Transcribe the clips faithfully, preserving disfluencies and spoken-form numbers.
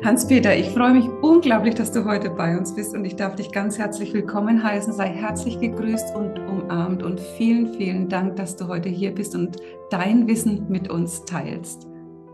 Hans-Peter, ich freue mich unglaublich, dass du heute bei uns bist und ich darf dich ganz herzlich willkommen heißen. Sei herzlich gegrüßt und umarmt und vielen, vielen Dank, dass du heute hier bist und dein Wissen mit uns teilst.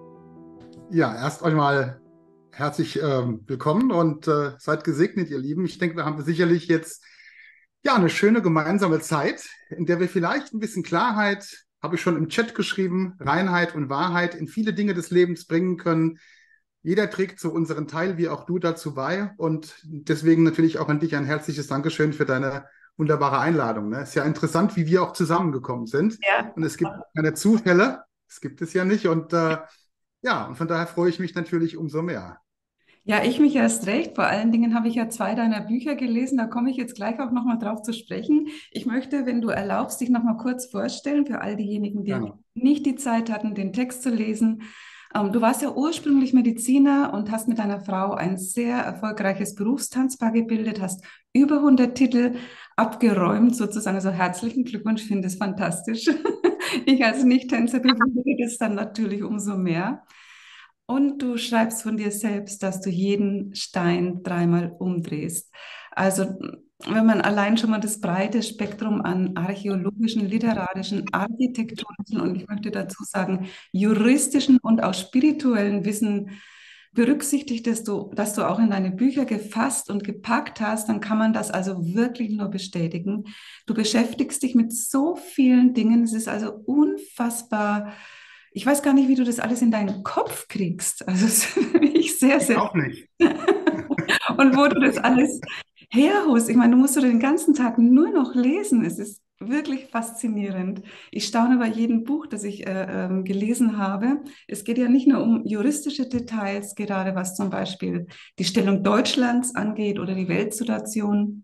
Ja, erst einmal herzlich ähm, willkommen und äh, seid gesegnet, ihr Lieben. Ich denke, wir haben sicherlich jetzt ja eine schöne gemeinsame Zeit, in der wir vielleicht ein bisschen Klarheit, habe ich schon im Chat geschrieben, Reinheit und Wahrheit in viele Dinge des Lebens bringen können. Jeder trägt so unseren Teil, wie auch du, dazu bei. Und deswegen natürlich auch an dich ein herzliches Dankeschön für deine wunderbare Einladung. Ne? Ist ja interessant, wie wir auch zusammengekommen sind. Ja. Und es gibt keine Zufälle, das gibt es ja nicht. Und äh, ja, und von daher freue ich mich natürlich umso mehr. Ja, ich mich erst recht. Vor allen Dingen habe ich ja zwei deiner Bücher gelesen. Da komme ich jetzt gleich auch nochmal drauf zu sprechen. Ich möchte, wenn du erlaubst, dich nochmal kurz vorstellen für all diejenigen, die Gerne. nicht die Zeit hatten, den Text zu lesen. Ähm, du warst ja ursprünglich Mediziner und hast mit deiner Frau ein sehr erfolgreiches Berufstanzpaar gebildet, hast über hundert Titel abgeräumt sozusagen. Also herzlichen Glückwunsch, finde es fantastisch. Ich als Nicht-Tänzer bewundere das dann natürlich umso mehr. Und du schreibst von dir selbst, dass du jeden Stein dreimal umdrehst. Also wenn man allein schon mal das breite Spektrum an archäologischen, literarischen, architektonischen und ich möchte dazu sagen, juristischen und auch spirituellen Wissen berücksichtigt, dass du, dass du auch in deine Bücher gefasst und gepackt hast, dann kann man das also wirklich nur bestätigen. Du beschäftigst dich mit so vielen Dingen. Es ist also unfassbar. Ich weiß gar nicht, wie du das alles in deinen Kopf kriegst. Also es ist für mich sehr, Ich sehr. auch nicht. Und wo du das alles herholst. Ich meine, du musst du den ganzen Tag nur noch lesen. Es ist wirklich faszinierend. Ich staune bei jedem Buch, das ich äh, ähm, gelesen habe. Es geht ja nicht nur um juristische Details, gerade was zum Beispiel die Stellung Deutschlands angeht oder die Weltsituation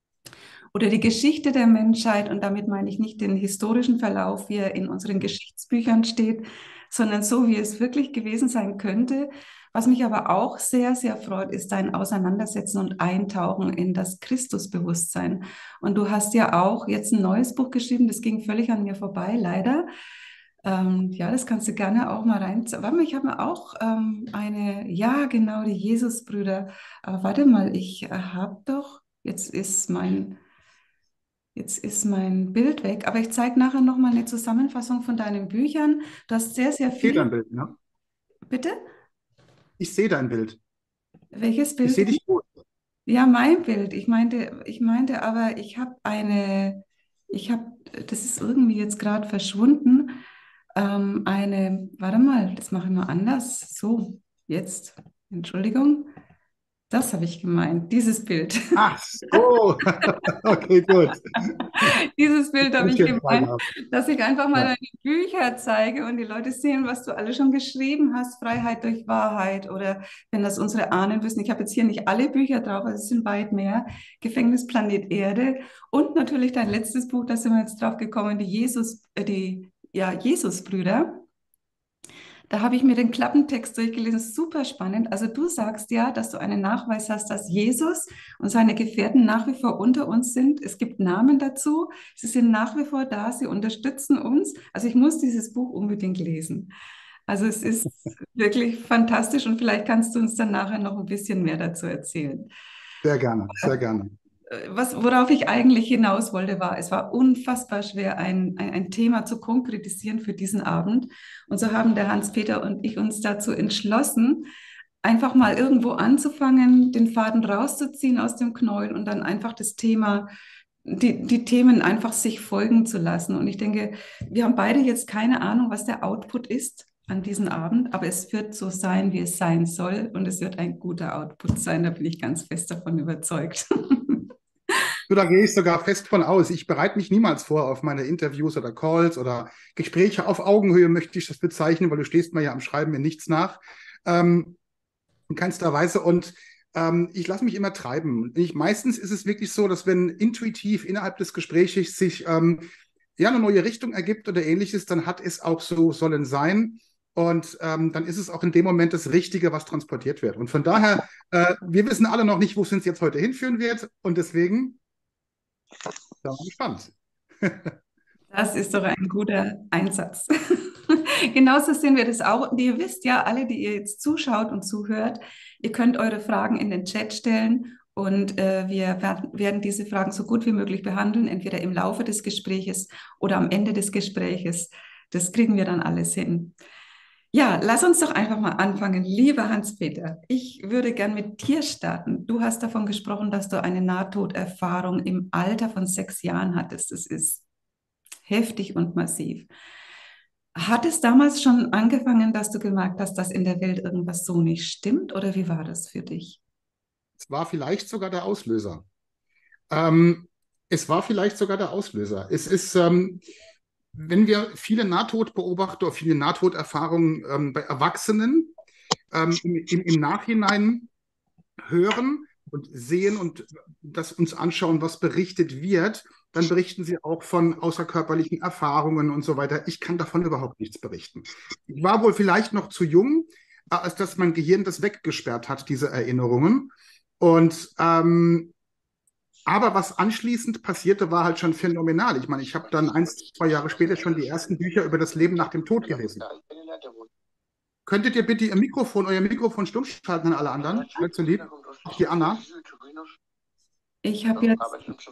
oder die Geschichte der Menschheit. Und damit meine ich nicht den historischen Verlauf, wie er in unseren Geschichtsbüchern steht, sondern so, wie es wirklich gewesen sein könnte. Was mich aber auch sehr, sehr freut, ist dein Auseinandersetzen und Eintauchen in das Christusbewusstsein. Und du hast ja auch jetzt ein neues Buch geschrieben, das ging völlig an mir vorbei, leider. Ähm, ja, das kannst du gerne auch mal rein. Warte mal, ich habe mir auch ähm, eine, ja, genau, die Jesusbrüder. Aber warte mal, ich äh, habe doch, jetzt ist mein, jetzt ist mein Bild weg, aber ich zeige nachher noch mal eine Zusammenfassung von deinen Büchern. Du hast sehr, sehr Ich sehe viel. dein Bild, ne? Bitte? Ich sehe dein Bild. Welches Ich Bild? sehe dich gut. Ja, mein Bild. Ich meinte, ich meinte aber, ich habe eine, ich habe, das ist irgendwie jetzt gerade verschwunden. Ähm, eine, warte mal, das mache ich mal anders. So, jetzt, Entschuldigung, das habe ich gemeint, dieses Bild. Ach so. Okay, gut. Dieses Bild habe ich Bisschen Frage gemeint, haben. dass ich einfach mal Ja. deine Bücher zeige und die Leute sehen, was du alles schon geschrieben hast, Freiheit durch Wahrheit oder wenn das unsere Ahnen wissen. Ich habe jetzt hier nicht alle Bücher drauf, also es sind weit mehr. Gefängnis Planet Erde und natürlich dein letztes Buch, da sind wir jetzt drauf gekommen, die Jesus, äh, die ja, Jesusbrüder. Da habe ich mir den Klappentext durchgelesen, super spannend. Also du sagst ja, dass du einen Nachweis hast, dass Jesus und seine Gefährten nach wie vor unter uns sind. Es gibt Namen dazu. Sie sind nach wie vor da. Sie unterstützen uns. Also ich muss dieses Buch unbedingt lesen. Also es ist wirklich fantastisch und vielleicht kannst du uns dann nachher noch ein bisschen mehr dazu erzählen. Sehr gerne, sehr gerne. Was, worauf ich eigentlich hinaus wollte, war, es war unfassbar schwer, ein, ein, ein Thema zu konkretisieren für diesen Abend. Und so haben der Hans-Peter und ich uns dazu entschlossen, einfach mal irgendwo anzufangen, den Faden rauszuziehen aus dem Knäuel und dann einfach das Thema, die, die Themen einfach sich folgen zu lassen. Und ich denke, wir haben beide jetzt keine Ahnung, was der Output ist an diesem Abend, aber es wird so sein, wie es sein soll. Und es wird ein guter Output sein, da bin ich ganz fest davon überzeugt. Du, da gehe ich sogar fest von aus. Ich bereite mich niemals vor auf meine Interviews oder Calls oder Gespräche auf Augenhöhe, möchte ich das bezeichnen, weil du stehst mir ja am Schreiben mir nichts nach. Ähm, in keinster Weise. Und ähm, ich lasse mich immer treiben. Ich, meistens ist es wirklich so, dass wenn intuitiv innerhalb des Gesprächs sich ähm, ja eine neue Richtung ergibt oder ähnliches, dann hat es auch so sollen sein. Und ähm, dann ist es auch in dem Moment das Richtige, was transportiert wird. Und von daher, äh, wir wissen alle noch nicht, wo es uns jetzt heute hinführen wird. Und deswegen, da bin ich gespannt. Das ist doch ein guter Einsatz. Genauso sehen wir das auch. Und ihr wisst ja, alle, die ihr jetzt zuschaut und zuhört, ihr könnt eure Fragen in den Chat stellen und äh, wir werden, werden diese Fragen so gut wie möglich behandeln, entweder im Laufe des Gespräches oder am Ende des Gespräches. Das kriegen wir dann alles hin. Ja, lass uns doch einfach mal anfangen. Lieber Hans-Peter, ich würde gern mit dir starten. Du hast davon gesprochen, dass du eine Nahtoderfahrung im Alter von sechs Jahren hattest. Das ist heftig und massiv. Hat es damals schon angefangen, dass du gemerkt hast, dass in der Welt irgendwas so nicht stimmt? Oder wie war das für dich? Es war vielleicht sogar der Auslöser. Ähm, es war vielleicht sogar der Auslöser. Es ist, ähm, wenn wir viele Nahtodbeobachter, viele Nahtoderfahrungen ähm, bei Erwachsenen ähm, im, im, im Nachhinein hören und sehen und das uns anschauen, was berichtet wird, dann berichten sie auch von außerkörperlichen Erfahrungen und so weiter. Ich kann davon überhaupt nichts berichten. Ich war wohl vielleicht noch zu jung, äh, als dass mein Gehirn das weggesperrt hat, diese Erinnerungen. Und ähm, aber was anschließend passierte, war halt schon phänomenal. Ich meine, ich habe dann eins, zwei Jahre später schon die ersten Bücher über das Leben nach dem Tod gelesen. Könntet ihr bitte Ihr Mikrofon, euer Mikrofon stumm schalten an alle anderen? Wäre zu lieb. Auch die Anna. Ich habe jetzt,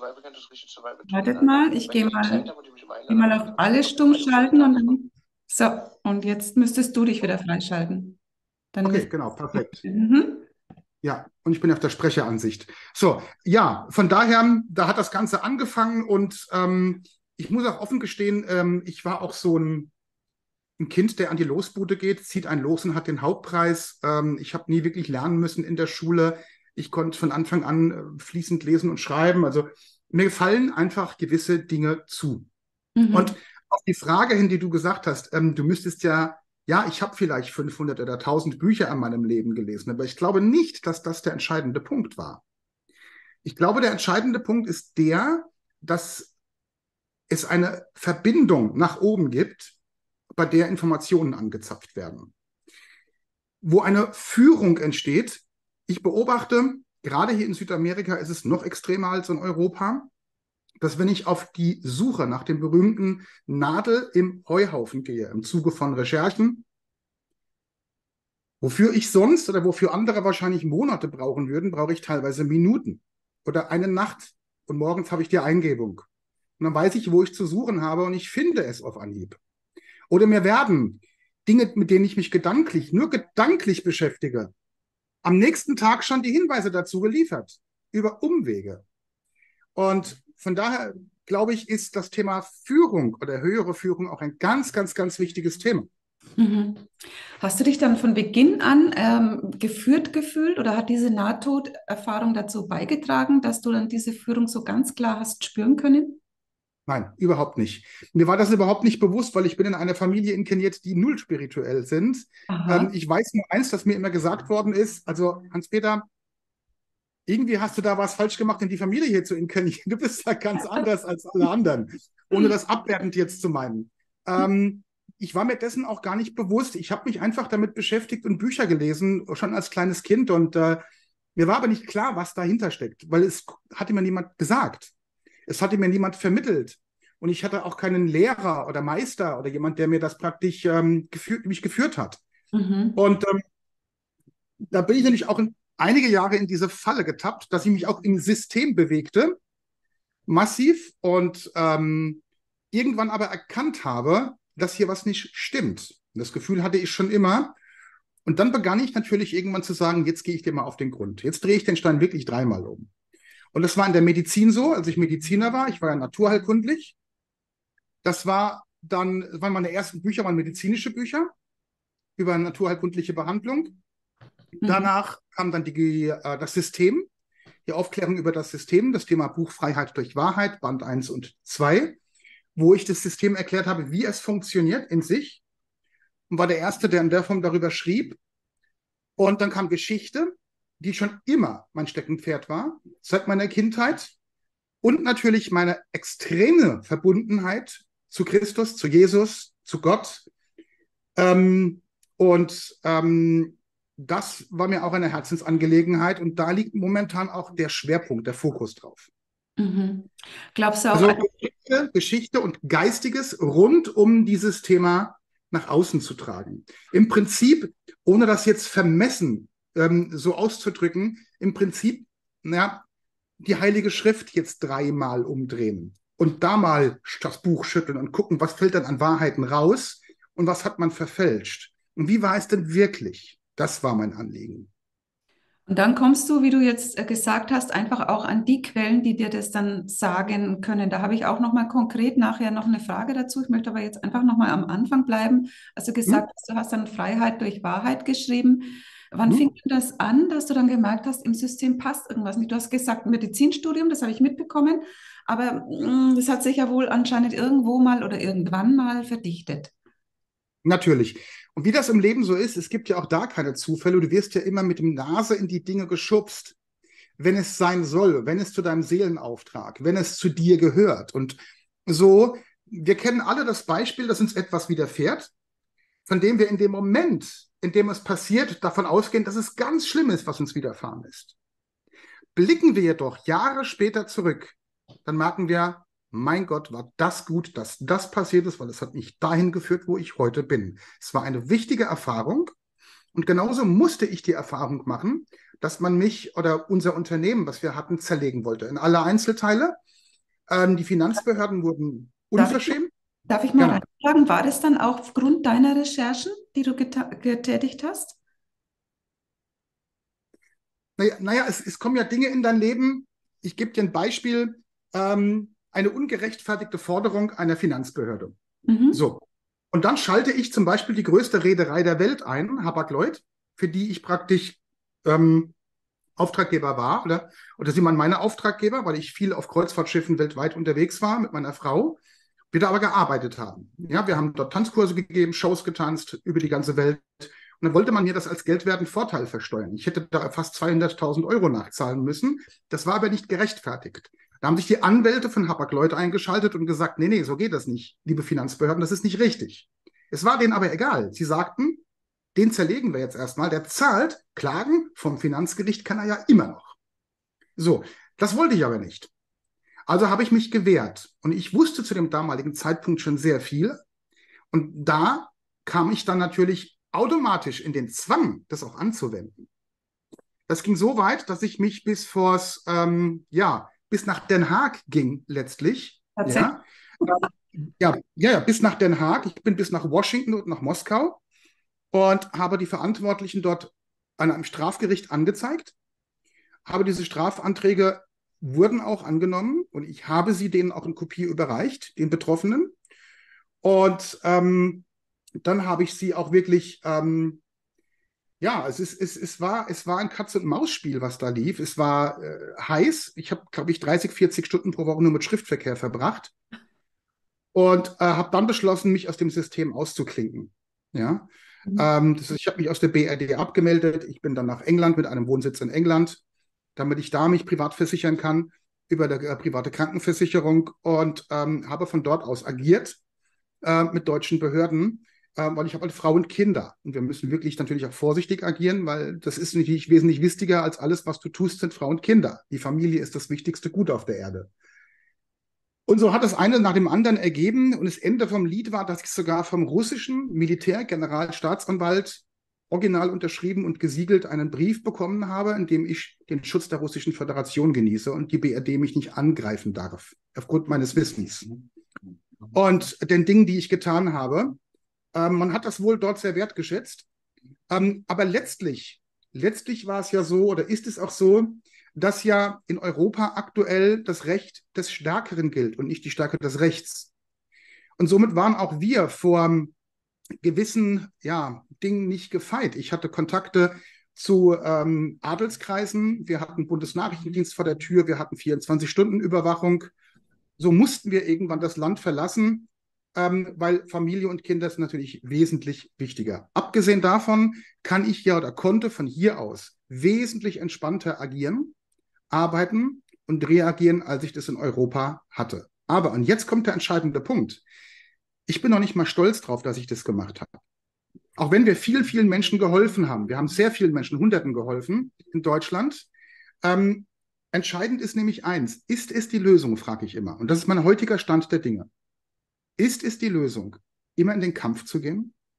wartet mal, ich gehe mal, geh mal auf alle stumm schalten und dann, so, und jetzt müsstest du dich wieder freischalten. Dann Okay, müsst, genau, perfekt. mhm. Ja, und ich bin auf der Sprecheransicht. So, ja, von daher, da hat das Ganze angefangen und ähm, ich muss auch offen gestehen, ähm, ich war auch so ein, ein Kind, der an die Losbude geht, zieht einen los und hat den Hauptpreis. Ähm, ich habe nie wirklich lernen müssen in der Schule. Ich konnte von Anfang an äh, fließend lesen und schreiben. Also mir fallen einfach gewisse Dinge zu. Mhm. Und auf die Frage hin, die du gesagt hast, ähm, du müsstest ja, ja, ich habe vielleicht fünfhundert oder tausend Bücher in meinem Leben gelesen, aber ich glaube nicht, dass das der entscheidende Punkt war. Ich glaube, der entscheidende Punkt ist der, dass es eine Verbindung nach oben gibt, bei der Informationen angezapft werden. Wo eine Führung entsteht, ich beobachte, gerade hier in Südamerika ist es noch extremer als in Europa, dass wenn ich auf die Suche nach dem berühmten Nadel im Heuhaufen gehe, im Zuge von Recherchen, wofür ich sonst oder wofür andere wahrscheinlich Monate brauchen würden, brauche ich teilweise Minuten oder eine Nacht und morgens habe ich die Eingebung. Und dann weiß ich, wo ich zu suchen habe und ich finde es auf Anhieb. Oder mir werden Dinge, mit denen ich mich gedanklich, nur gedanklich beschäftige, am nächsten Tag schon die Hinweise dazu geliefert, über Umwege. Und von daher, glaube ich, ist das Thema Führung oder höhere Führung auch ein ganz, ganz, ganz wichtiges Thema. Mhm. Hast du dich dann von Beginn an ähm, geführt gefühlt oder hat diese Nahtoderfahrung dazu beigetragen, dass du dann diese Führung so ganz klar hast spüren können? Nein, überhaupt nicht. Mir war das überhaupt nicht bewusst, weil ich bin in einer Familie inkarniert, die null spirituell sind. Aha. Ähm, ich weiß nur eins, dass mir immer gesagt worden ist, also Hans-Peter, irgendwie hast du da was falsch gemacht, in die Familie hier zu inkarnieren. Du bist da ganz anders als alle anderen, ohne das abwertend jetzt zu meinen. Ähm, ich war mir dessen auch gar nicht bewusst. Ich habe mich einfach damit beschäftigt und Bücher gelesen, schon als kleines Kind. Und äh, mir war aber nicht klar, was dahinter steckt, weil es hatte mir niemand gesagt. Es hatte mir niemand vermittelt. Und ich hatte auch keinen Lehrer oder Meister oder jemand, der mir das praktisch ähm, geführt, mich geführt hat. Mhm. Und ähm, da bin ich nämlich auch in, einige Jahre in diese Falle getappt, dass ich mich auch im System bewegte, massiv, und ähm, irgendwann aber erkannt habe, dass hier was nicht stimmt. Und das Gefühl hatte ich schon immer. Und dann begann ich natürlich irgendwann zu sagen, jetzt gehe ich dir mal auf den Grund. Jetzt drehe ich den Stein wirklich dreimal um. Und das war in der Medizin so, als ich Mediziner war. Ich war ja naturheilkundlich. Das war dann, das waren meine ersten Bücher, waren medizinische Bücher über naturheilkundliche Behandlung. Mhm. Danach kam dann die, äh, das System, die Aufklärung über das System, das Thema Buchfreiheit durch Wahrheit, Band eins und zwei, wo ich das System erklärt habe, wie es funktioniert in sich, und war der Erste, der in der Form darüber schrieb. Und dann kam Geschichte, die schon immer mein Steckenpferd war, seit meiner Kindheit, und natürlich meine extreme Verbundenheit zu Christus, zu Jesus, zu Gott. Ähm, und ähm, das war mir auch eine Herzensangelegenheit und da liegt momentan auch der Schwerpunkt, der Fokus drauf. Mhm. Glaubst du auch, Also Geschichte, Geschichte und Geistiges rund um dieses Thema nach außen zu tragen. Im Prinzip, ohne das jetzt vermessen ähm, so auszudrücken, im Prinzip, na, die Heilige Schrift jetzt dreimal umdrehen und da mal das Buch schütteln und gucken, was fällt dann an Wahrheiten raus und was hat man verfälscht. Und wie war es denn wirklich? Das war mein Anliegen. Und dann kommst du, wie du jetzt äh, gesagt hast, einfach auch an die Quellen, die dir das dann sagen können. Da habe ich auch noch mal konkret nachher noch eine Frage dazu. Ich möchte aber jetzt einfach noch mal am Anfang bleiben. Also Hm? gesagt hast, du hast dann Freiheit durch Wahrheit geschrieben. Wann Hm? fing denn das an, dass du dann gemerkt hast, im System passt irgendwas nicht? Du hast gesagt, Medizinstudium, das habe ich mitbekommen, aber mm, das hat sich ja wohl anscheinend irgendwo mal oder irgendwann mal verdichtet. Natürlich. Und wie das im Leben so ist, es gibt ja auch da keine Zufälle. Du wirst ja immer mit dem Nase in die Dinge geschubst, wenn es sein soll, wenn es zu deinem Seelenauftrag, wenn es zu dir gehört. Und so, wir kennen alle das Beispiel, dass uns etwas widerfährt, von dem wir in dem Moment, in dem es passiert, davon ausgehen, dass es ganz schlimm ist, was uns widerfahren ist. Blicken wir jedoch Jahre später zurück, dann merken wir, mein Gott, war das gut, dass das passiert ist, weil es hat mich dahin geführt, wo ich heute bin. Es war eine wichtige Erfahrung und genauso musste ich die Erfahrung machen, dass man mich oder unser Unternehmen, was wir hatten, zerlegen wollte. In alle Einzelteile. Ähm, die Finanzbehörden wurden Darf ich, unverschämt. darf ich mal Gerne. reinfragen, war das dann auch aufgrund deiner Recherchen, die du geta- getätigt hast? Naja, naja es, es kommen ja Dinge in dein Leben. Ich gebe dir ein Beispiel. Ähm, eine ungerechtfertigte Forderung einer Finanzbehörde. Mhm. So. Und dann schalte ich zum Beispiel die größte Reederei der Welt ein, Hapag-Lloyd, für die ich praktisch ähm, Auftraggeber war. Oder, oder sie waren meine Auftraggeber, weil ich viel auf Kreuzfahrtschiffen weltweit unterwegs war mit meiner Frau. Wir da aber gearbeitet haben. Ja, wir haben dort Tanzkurse gegeben, Shows getanzt über die ganze Welt. Und dann wollte man mir das als geldwerten Vorteil versteuern. Ich hätte da fast zweihunderttausend Euro nachzahlen müssen. Das war aber nicht gerechtfertigt. Da haben sich die Anwälte von Hapag-Lloyd eingeschaltet und gesagt, nee, nee, so geht das nicht, liebe Finanzbehörden, das ist nicht richtig. Es war denen aber egal. Sie sagten, den zerlegen wir jetzt erstmal, der zahlt, Klagen vom Finanzgericht kann er ja immer noch. So, das wollte ich aber nicht. Also habe ich mich gewehrt und ich wusste zu dem damaligen Zeitpunkt schon sehr viel und da kam ich dann natürlich automatisch in den Zwang, das auch anzuwenden. Das ging so weit, dass ich mich bis vors, ähm, ja, bis nach Den Haag ging letztlich. Tatsächlich. Ja. Ja, ja, ja, bis nach Den Haag. Ich bin bis nach Washington und nach Moskau und habe die Verantwortlichen dort an einem Strafgericht angezeigt. Habe diese Strafanträge wurden auch angenommen und ich habe sie denen auch in Kopie überreicht, den Betroffenen. Und ähm, dann habe ich sie auch wirklich, ähm, ja, es, ist, es, es, war, es war ein Katz-und-Maus-Spiel, was da lief. Es war äh, heiß. Ich habe, glaube ich, dreißig, vierzig Stunden pro Woche nur mit Schriftverkehr verbracht und äh, habe dann beschlossen, mich aus dem System auszuklinken. Ja, Mhm. ähm, das ist, ich habe mich aus der B R D abgemeldet. Ich bin dann nach England mit einem Wohnsitz in England, damit ich da mich privat versichern kann über eine äh, private Krankenversicherung und ähm, habe von dort aus agiert äh, mit deutschen Behörden, äh, weil ich habe halt Frauen und Kinder und wir müssen wirklich natürlich auch vorsichtig agieren, weil das ist natürlich wesentlich wichtiger als alles, was du tust, sind Frauen und Kinder. Die Familie ist das wichtigste Gut auf der Erde. Und so hat das eine nach dem anderen ergeben. Und das Ende vom Lied war, dass ich sogar vom russischen Militär-Generalstaatsanwalt original unterschrieben und gesiegelt einen Brief bekommen habe, in dem ich den Schutz der Russischen Föderation genieße und die B R D mich nicht angreifen darf, aufgrund meines Wissens. Und den Dingen, die ich getan habe, ähm, man hat das wohl dort sehr wertgeschätzt. Ähm, aber letztlich, letztlich war es ja so oder ist es auch so, dass ja in Europa aktuell das Recht des Stärkeren gilt und nicht die Stärke des Rechts. Und somit waren auch wir vor gewissen ja, Dingen nicht gefeit. Ich hatte Kontakte zu ähm, Adelskreisen, wir hatten Bundesnachrichtendienst vor der Tür, wir hatten vierundzwanzig-Stunden-Überwachung. So mussten wir irgendwann das Land verlassen, ähm, weil Familie und Kinder sind natürlich wesentlich wichtiger. Abgesehen davon kann ich ja oder konnte von hier aus wesentlich entspannter agieren, arbeiten und reagieren, als ich das in Europa hatte. Aber, und jetzt kommt der entscheidende Punkt, ich bin noch nicht mal stolz drauf, dass ich das gemacht habe. Auch wenn wir vielen, vielen Menschen geholfen haben, wir haben sehr vielen Menschen, Hunderten geholfen in Deutschland, ähm, entscheidend ist nämlich eins, ist es die Lösung, frage ich immer. Und das ist mein heutiger Stand der Dinge. Ist es die Lösung, immer in den Kampf zu gehen?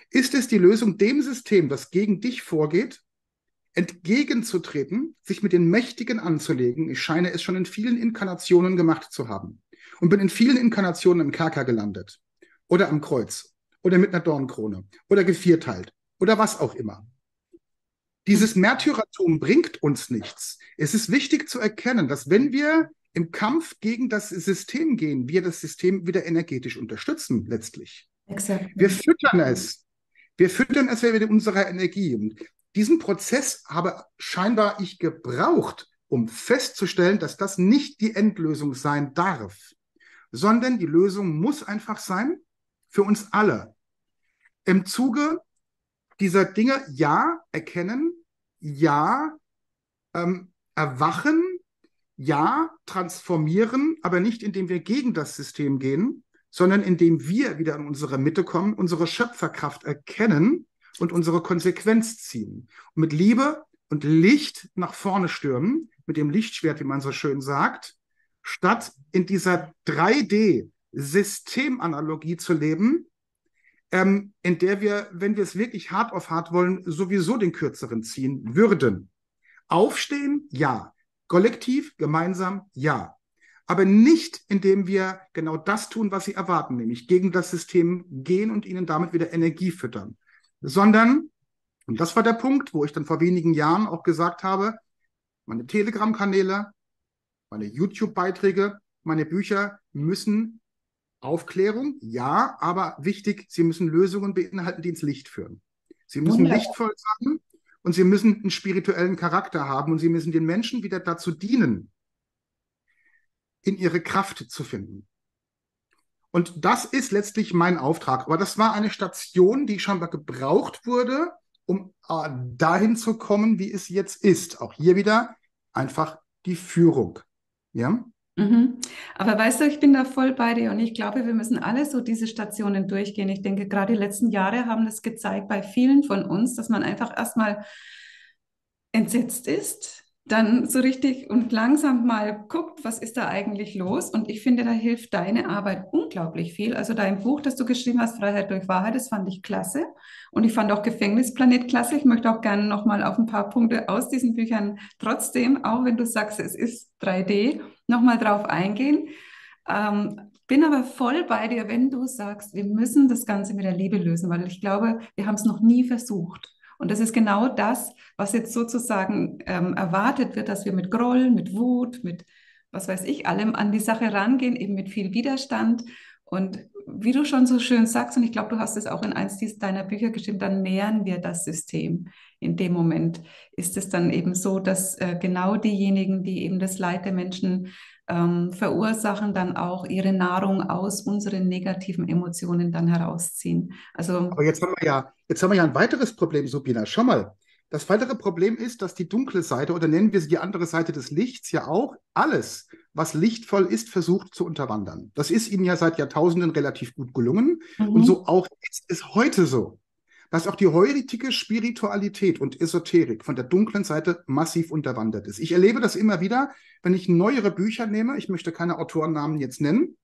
Ist es die Lösung, dem System, das gegen dich vorgeht, entgegenzutreten, sich mit den Mächtigen anzulegen? Ich scheine es schon in vielen Inkarnationen gemacht zu haben und bin in vielen Inkarnationen im Kerker gelandet oder am Kreuz oder mit einer Dornkrone oder gevierteilt oder was auch immer. Dieses Märtyrertum bringt uns nichts. Es ist wichtig zu erkennen, dass wenn wir im Kampf gegen das System gehen, wir das System wieder energetisch unterstützen letztlich. Exakt. Wir füttern es. Wir füttern es mit unserer Energie. Und diesen Prozess habe scheinbar ich gebraucht, um festzustellen, dass das nicht die Endlösung sein darf, sondern die Lösung muss einfach sein für uns alle. Im Zuge dieser Dinge, ja, erkennen, ja, ähm, erwachen, ja, transformieren, aber nicht indem wir gegen das System gehen, sondern indem wir wieder in unsere Mitte kommen, unsere Schöpferkraft erkennen und unsere Konsequenz ziehen. Und mit Liebe und Licht nach vorne stürmen, mit dem Lichtschwert, wie man so schön sagt, statt in dieser drei D-Systemanalogie zu leben, ähm, in der wir, wenn wir es wirklich hart auf hart wollen, sowieso den Kürzeren ziehen würden. Aufstehen, ja. Kollektiv, gemeinsam, ja. Aber nicht, indem wir genau das tun, was sie erwarten, nämlich gegen das System gehen und ihnen damit wieder Energie füttern. Sondern, und das war der Punkt, wo ich dann vor wenigen Jahren auch gesagt habe, meine Telegram-Kanäle, meine YouTube-Beiträge, meine Bücher müssen Aufklärung, ja, aber wichtig, sie müssen Lösungen beinhalten, die ins Licht führen. Sie müssen Wunderbar. lichtvoll sein und sie müssen einen spirituellen Charakter haben und sie müssen den Menschen wieder dazu dienen, in ihre Kraft zu finden. Und das ist letztlich mein Auftrag. Aber das war eine Station, die scheinbar gebraucht wurde, um äh, dahin zu kommen, wie es jetzt ist. Auch hier wieder einfach die Führung. Ja? Mhm. Aber weißt du, ich bin da voll bei dir und ich glaube, wir müssen alle so diese Stationen durchgehen. Ich denke, gerade die letzten Jahre haben das gezeigt bei vielen von uns, dass man einfach erstmal entsetzt ist, dann so richtig und langsam mal guckt, was ist da eigentlich los? Und ich finde, da hilft deine Arbeit unglaublich viel. Also dein Buch, das du geschrieben hast, Freiheit durch Wahrheit, das fand ich klasse. Und ich fand auch Gefängnisplanet klasse. Ich möchte auch gerne nochmal auf ein paar Punkte aus diesen Büchern trotzdem, auch wenn du sagst, es ist drei D, nochmal drauf eingehen. Ähm, bin aber voll bei dir, wenn du sagst, wir müssen das Ganze mit der Liebe lösen, weil ich glaube, wir haben es noch nie versucht. Und das ist genau das, was jetzt sozusagen ähm, erwartet wird, dass wir mit Groll, mit Wut, mit was weiß ich, allem an die Sache rangehen, eben mit viel Widerstand. Und wie du schon so schön sagst, und ich glaube, du hast es auch in eins deiner Bücher geschrieben, dann nähern wir das System. In dem Moment ist es dann eben so, dass äh, genau diejenigen, die eben das Leid der Menschen ähm, verursachen, dann auch ihre Nahrung aus unseren negativen Emotionen dann herausziehen. Also Aber jetzt haben wir ja, jetzt haben wir ja ein weiteres Problem, Subina. Schau mal. Das weitere Problem ist, dass die dunkle Seite, oder nennen wir sie die andere Seite des Lichts, ja auch alles, was lichtvoll ist, versucht zu unterwandern. Das ist ihnen ja seit Jahrtausenden relativ gut gelungen. mhm. Und so auch ist es heute so, dass auch die heutige Spiritualität und Esoterik von der dunklen Seite massiv unterwandert ist. Ich erlebe das immer wieder, wenn ich neuere Bücher nehme, ich möchte keine Autorennamen jetzt nennen,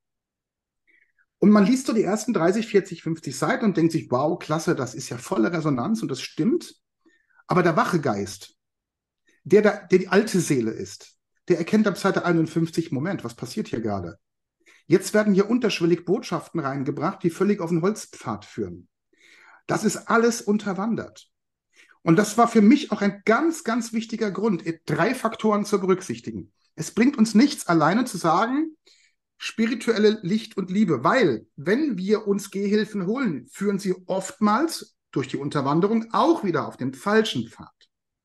und man liest so die ersten dreißig, vierzig, fünfzig Seiten und denkt sich, wow, klasse, das ist ja volle Resonanz und das stimmt. Aber der wache Geist, der, der, der die alte Seele ist, der erkennt ab Seite einundfünfzig, Moment, was passiert hier gerade? Jetzt werden hier unterschwellig Botschaften reingebracht, die völlig auf den Holzpfad führen. Das ist alles unterwandert. Und das war für mich auch ein ganz, ganz wichtiger Grund, drei Faktoren zu berücksichtigen. Es bringt uns nichts, alleine zu sagen, spirituelle Licht und Liebe, weil wenn wir uns Gehhilfen holen, führen sie oftmals durch die Unterwanderung auch wieder auf den falschen Pfad.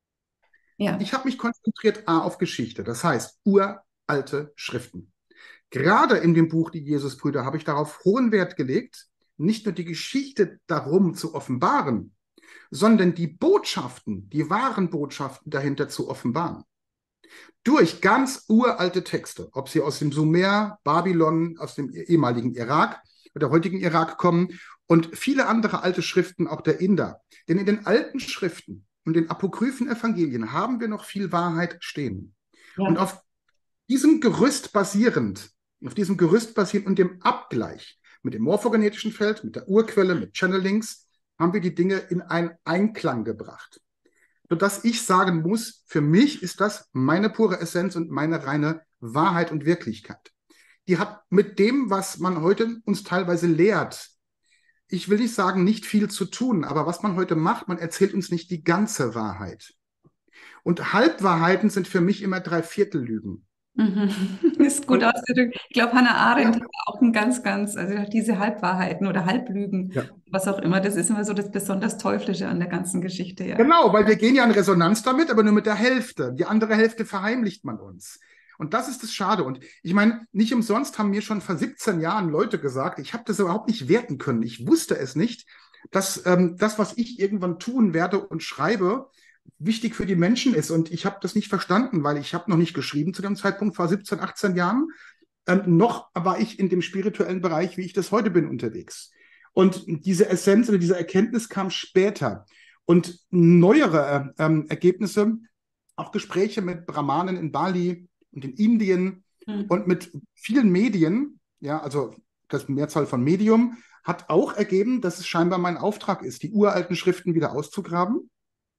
Ja. Ich habe mich konzentriert A auf Geschichte, das heißt uralte Schriften. Gerade in dem Buch Die Jesusbrüder habe ich darauf hohen Wert gelegt, nicht nur die Geschichte darum zu offenbaren, sondern die Botschaften, die wahren Botschaften dahinter zu offenbaren. Durch ganz uralte Texte, ob sie aus dem Sumer, Babylon, aus dem ehemaligen Irak oder heutigen Irak kommen und viele andere alte Schriften, auch der Inder. Denn in den alten Schriften und den apokryphen Evangelien haben wir noch viel Wahrheit stehen. Ja. Und auf diesem Gerüst basierend, auf diesem Gerüst basierend und dem Abgleich mit dem morphogenetischen Feld, mit der Urquelle, mit Channelings, haben wir die Dinge in einen Einklang gebracht. Sodass ich sagen muss, für mich ist das meine pure Essenz und meine reine Wahrheit und Wirklichkeit. Die hat mit dem, was man heute uns teilweise lehrt, ich will nicht sagen, nicht viel zu tun, aber was man heute macht, man erzählt uns nicht die ganze Wahrheit. Und Halbwahrheiten sind für mich immer Dreiviertellügen. Mhm. Ist gut Und ausgedrückt. Ich glaube, Hannah Arendt ja, hat auch ein ganz, ganz, also diese Halbwahrheiten oder Halblügen, ja. was auch immer, das ist immer so das besonders Teuflische an der ganzen Geschichte, ja. Genau, weil wir gehen ja in Resonanz damit, aber nur mit der Hälfte. Die andere Hälfte verheimlicht man uns. Und das ist das Schade. Und ich meine, nicht umsonst haben mir schon vor siebzehn Jahren Leute gesagt, ich habe das überhaupt nicht werten können. Ich wusste es nicht, dass ähm, das, was ich irgendwann tun werde und schreibe, wichtig für die Menschen ist. Und ich habe das nicht verstanden, weil ich habe noch nicht geschrieben zu dem Zeitpunkt vor siebzehn, achtzehn Jahren. Ähm, noch war ich in dem spirituellen Bereich, wie ich das heute bin, unterwegs. Und diese Essenz oder diese Erkenntnis kam später. Und neuere ähm, Ergebnisse, auch Gespräche mit Brahmanen in Bali und in Indien Mhm. und mit vielen Medien, ja, also das Mehrzahl von Medium, hat auch ergeben, dass es scheinbar mein Auftrag ist, die uralten Schriften wieder auszugraben,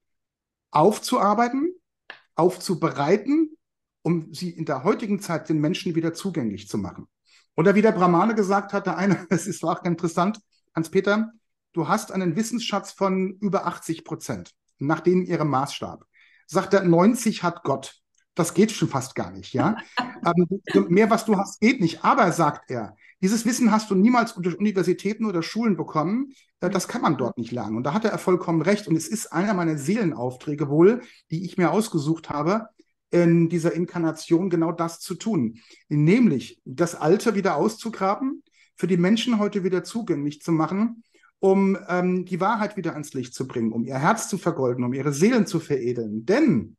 aufzuarbeiten, aufzubereiten, um sie in der heutigen Zeit den Menschen wieder zugänglich zu machen. Oder wie der Brahmane gesagt hat, der eine, es ist auch interessant, Hans-Peter, du hast einen Wissensschatz von über achtzig Prozent, nach dem ihrem Maßstab. Sagt er, neunzig hat Gott. Das geht schon fast gar nicht, ja. Ähm, mehr, was du hast, geht nicht. Aber, sagt er, dieses Wissen hast du niemals durch Universitäten oder Schulen bekommen. Äh, das kann man dort nicht lernen. Und da hat er vollkommen recht. Und es ist einer meiner Seelenaufträge wohl, die ich mir ausgesucht habe, in dieser Inkarnation genau das zu tun. Nämlich das Alte wieder auszugraben, für die Menschen heute wieder zugänglich zu machen, um ähm, die Wahrheit wieder ans Licht zu bringen, um ihr Herz zu vergolden, um ihre Seelen zu veredeln. Denn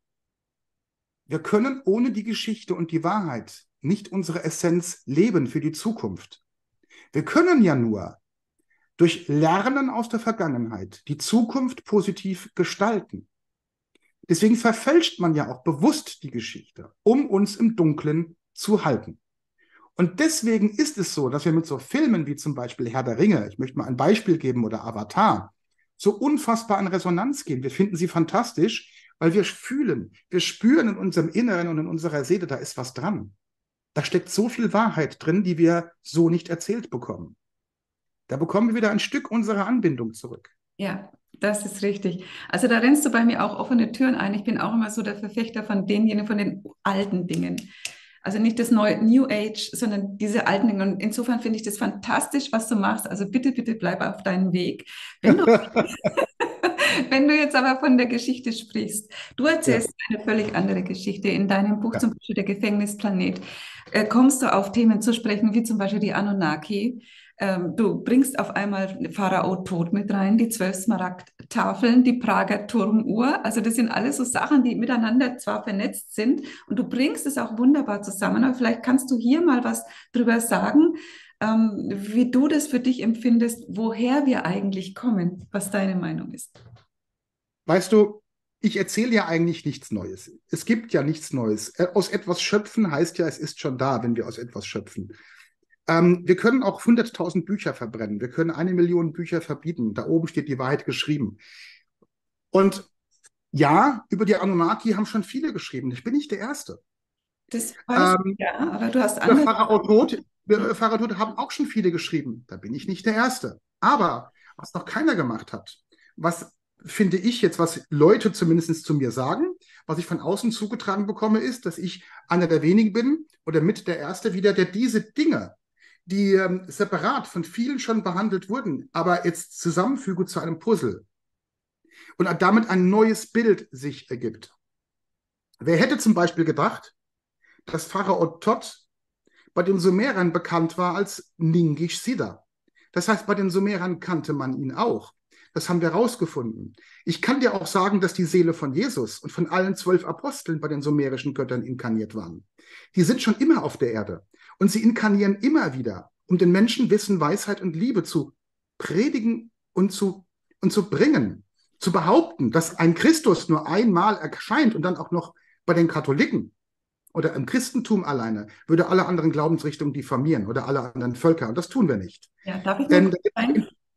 wir können ohne die Geschichte und die Wahrheit nicht unsere Essenz leben für die Zukunft. Wir können ja nur durch Lernen aus der Vergangenheit die Zukunft positiv gestalten. Deswegen verfälscht man ja auch bewusst die Geschichte, um uns im Dunkeln zu halten. Und deswegen ist es so, dass wir mit so Filmen wie zum Beispiel Herr der Ringe, ich möchte mal ein Beispiel geben, oder Avatar, so unfassbar in Resonanz gehen. Wir finden sie fantastisch, weil wir fühlen, wir spüren in unserem Inneren und in unserer Seele, da ist was dran. Da steckt so viel Wahrheit drin, die wir so nicht erzählt bekommen. Da bekommen wir wieder ein Stück unserer Anbindung zurück. Ja, das ist richtig. Also da rennst du bei mir auch offene Türen ein. Ich bin auch immer so der Verfechter von denjenigen, von den alten Dingen. Also nicht das neue New Age, sondern diese alten Dinge. Und insofern finde ich das fantastisch, was du machst. Also bitte, bitte bleib auf deinem Weg. Wenn du, wenn du jetzt aber von der Geschichte sprichst, du Ja, erzählst eine völlig andere Geschichte. In deinem Buch, ja. zum Beispiel Der Gefängnisplanet, äh, kommst du auf Themen zu sprechen, wie zum Beispiel die Anunnaki. Ähm, du bringst auf einmal Pharao Tod mit rein, die zwölf Smaragdtafeln, die Prager Turmuhr. Also das sind alles so Sachen, die miteinander zwar vernetzt sind und du bringst es auch wunderbar zusammen. Aber vielleicht kannst du hier mal was drüber sagen, ähm, wie du das für dich empfindest, woher wir eigentlich kommen, was deine Meinung ist. Weißt du, ich erzähle ja eigentlich nichts Neues. Es gibt ja nichts Neues. Äh, Aus etwas schöpfen heißt ja, es ist schon da, wenn wir aus etwas schöpfen. Ähm, wir können auch hunderttausend Bücher verbrennen. Wir können eine Million Bücher verbieten. Da oben steht die Wahrheit geschrieben. Und ja, über die Anunnaki haben schon viele geschrieben. Ich bin nicht der Erste. Das weiß ich, Ähm, ja, aber du hast über andere. Pharao Tod, über Pharao Tod haben auch schon viele geschrieben. Da bin ich nicht der Erste. Aber was noch keiner gemacht hat, was finde ich jetzt, was Leute zumindest zu mir sagen, was ich von außen zugetragen bekomme, ist, dass ich einer der wenigen bin oder mit der Erste wieder, der diese Dinge, die ähm, separat von vielen schon behandelt wurden, aber jetzt zusammenfüge zu einem Puzzle und damit ein neues Bild sich ergibt. Wer hätte zum Beispiel gedacht, dass Pharao Tot bei den Sumerern bekannt war als Ningish-Siddha. Das heißt, bei den Sumerern kannte man ihn auch. Das haben wir herausgefunden. Ich kann dir auch sagen, dass die Seele von Jesus und von allen zwölf Aposteln bei den sumerischen Göttern inkarniert waren. Die sind schon immer auf der Erde und sie inkarnieren immer wieder, um den Menschen Wissen, Weisheit und Liebe zu predigen und zu, und zu bringen. Zu behaupten, dass ein Christus nur einmal erscheint und dann auch noch bei den Katholiken oder im Christentum alleine, würde alle anderen Glaubensrichtungen diffamieren oder alle anderen Völker. Und das tun wir nicht. Ja, darf ich mal Denn kurz rein?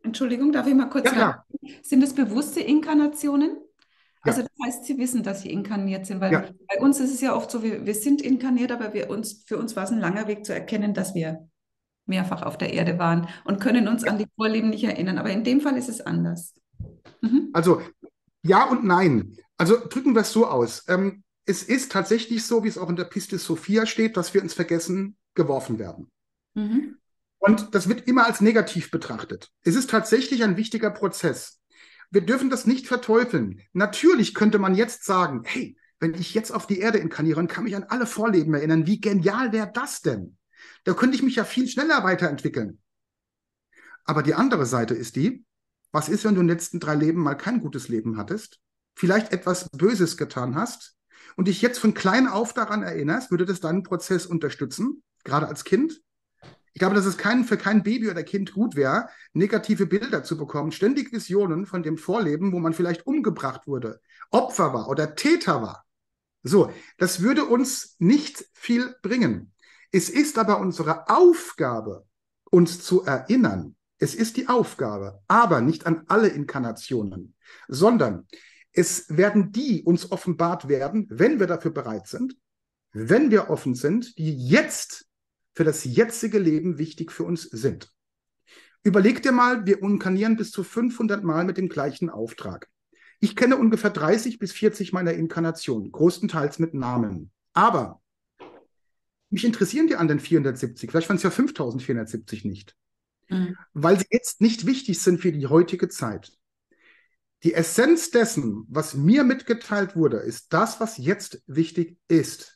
Entschuldigung, darf ich mal Ja, kurz rein? klar. Sind es bewusste Inkarnationen? Also Ja, das heißt, Sie wissen, dass Sie inkarniert sind, weil ja. bei uns ist es ja oft so, wir, wir sind inkarniert, aber wir uns, für uns war es ein langer Weg zu erkennen, dass wir mehrfach auf der Erde waren und können uns an die Vorleben nicht erinnern. Aber in dem Fall ist es anders. Mhm. Also ja und nein. Also drücken wir es so aus. Ähm, es ist tatsächlich so, wie es auch in der Pistis Sophia steht, dass wir ins Vergessen geworfen werden. Mhm. Und das wird immer als negativ betrachtet. Es ist tatsächlich ein wichtiger Prozess. Wir dürfen das nicht verteufeln. Natürlich könnte man jetzt sagen, hey, wenn ich jetzt auf die Erde inkarniere und kann mich an alle Vorleben erinnern, wie genial wäre das denn? Da könnte ich mich ja viel schneller weiterentwickeln. Aber die andere Seite ist die, was ist, wenn du in den letzten drei Leben mal kein gutes Leben hattest, vielleicht etwas Böses getan hast und dich jetzt von klein auf daran erinnerst, würde das deinen Prozess unterstützen, gerade als Kind? Ich glaube, dass es kein, für kein Baby oder Kind gut wäre, negative Bilder zu bekommen, ständig Visionen von dem Vorleben, wo man vielleicht umgebracht wurde, Opfer war oder Täter war. So, das würde uns nicht viel bringen. Es ist aber unsere Aufgabe, uns zu erinnern. Es ist die Aufgabe, aber nicht an alle Inkarnationen, sondern es werden die uns offenbart werden, wenn wir dafür bereit sind, wenn wir offen sind, die jetzt für das jetzige Leben wichtig für uns sind. Überleg dir mal, wir inkarnieren bis zu fünfhundert Mal mit dem gleichen Auftrag. Ich kenne ungefähr dreißig bis vierzig meiner Inkarnationen, größtenteils mit Namen. Aber mich interessieren die anderen vierhundertsiebzig, vielleicht waren es ja fünftausendvierhundertsiebzig nicht, Mhm. weil sie jetzt nicht wichtig sind für die heutige Zeit. Die Essenz dessen, was mir mitgeteilt wurde, ist das, was jetzt wichtig ist.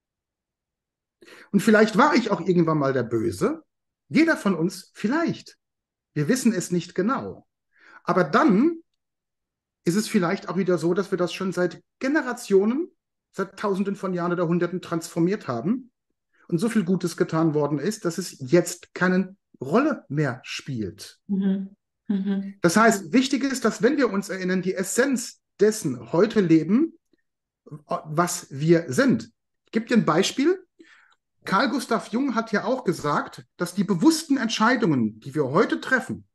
Und vielleicht war ich auch irgendwann mal der Böse. Jeder von uns vielleicht. Wir wissen es nicht genau. Aber dann ist es vielleicht auch wieder so, dass wir das schon seit Generationen, seit Tausenden von Jahren oder Hunderten transformiert haben und so viel Gutes getan worden ist, dass es jetzt keine Rolle mehr spielt. Mhm. Mhm. Das heißt, wichtig ist, dass wenn wir uns erinnern, die Essenz dessen heute leben, was wir sind. Ich gebe dir ein Beispiel. Carl Gustav Jung hat ja auch gesagt, dass die bewussten Entscheidungen, die wir heute treffen,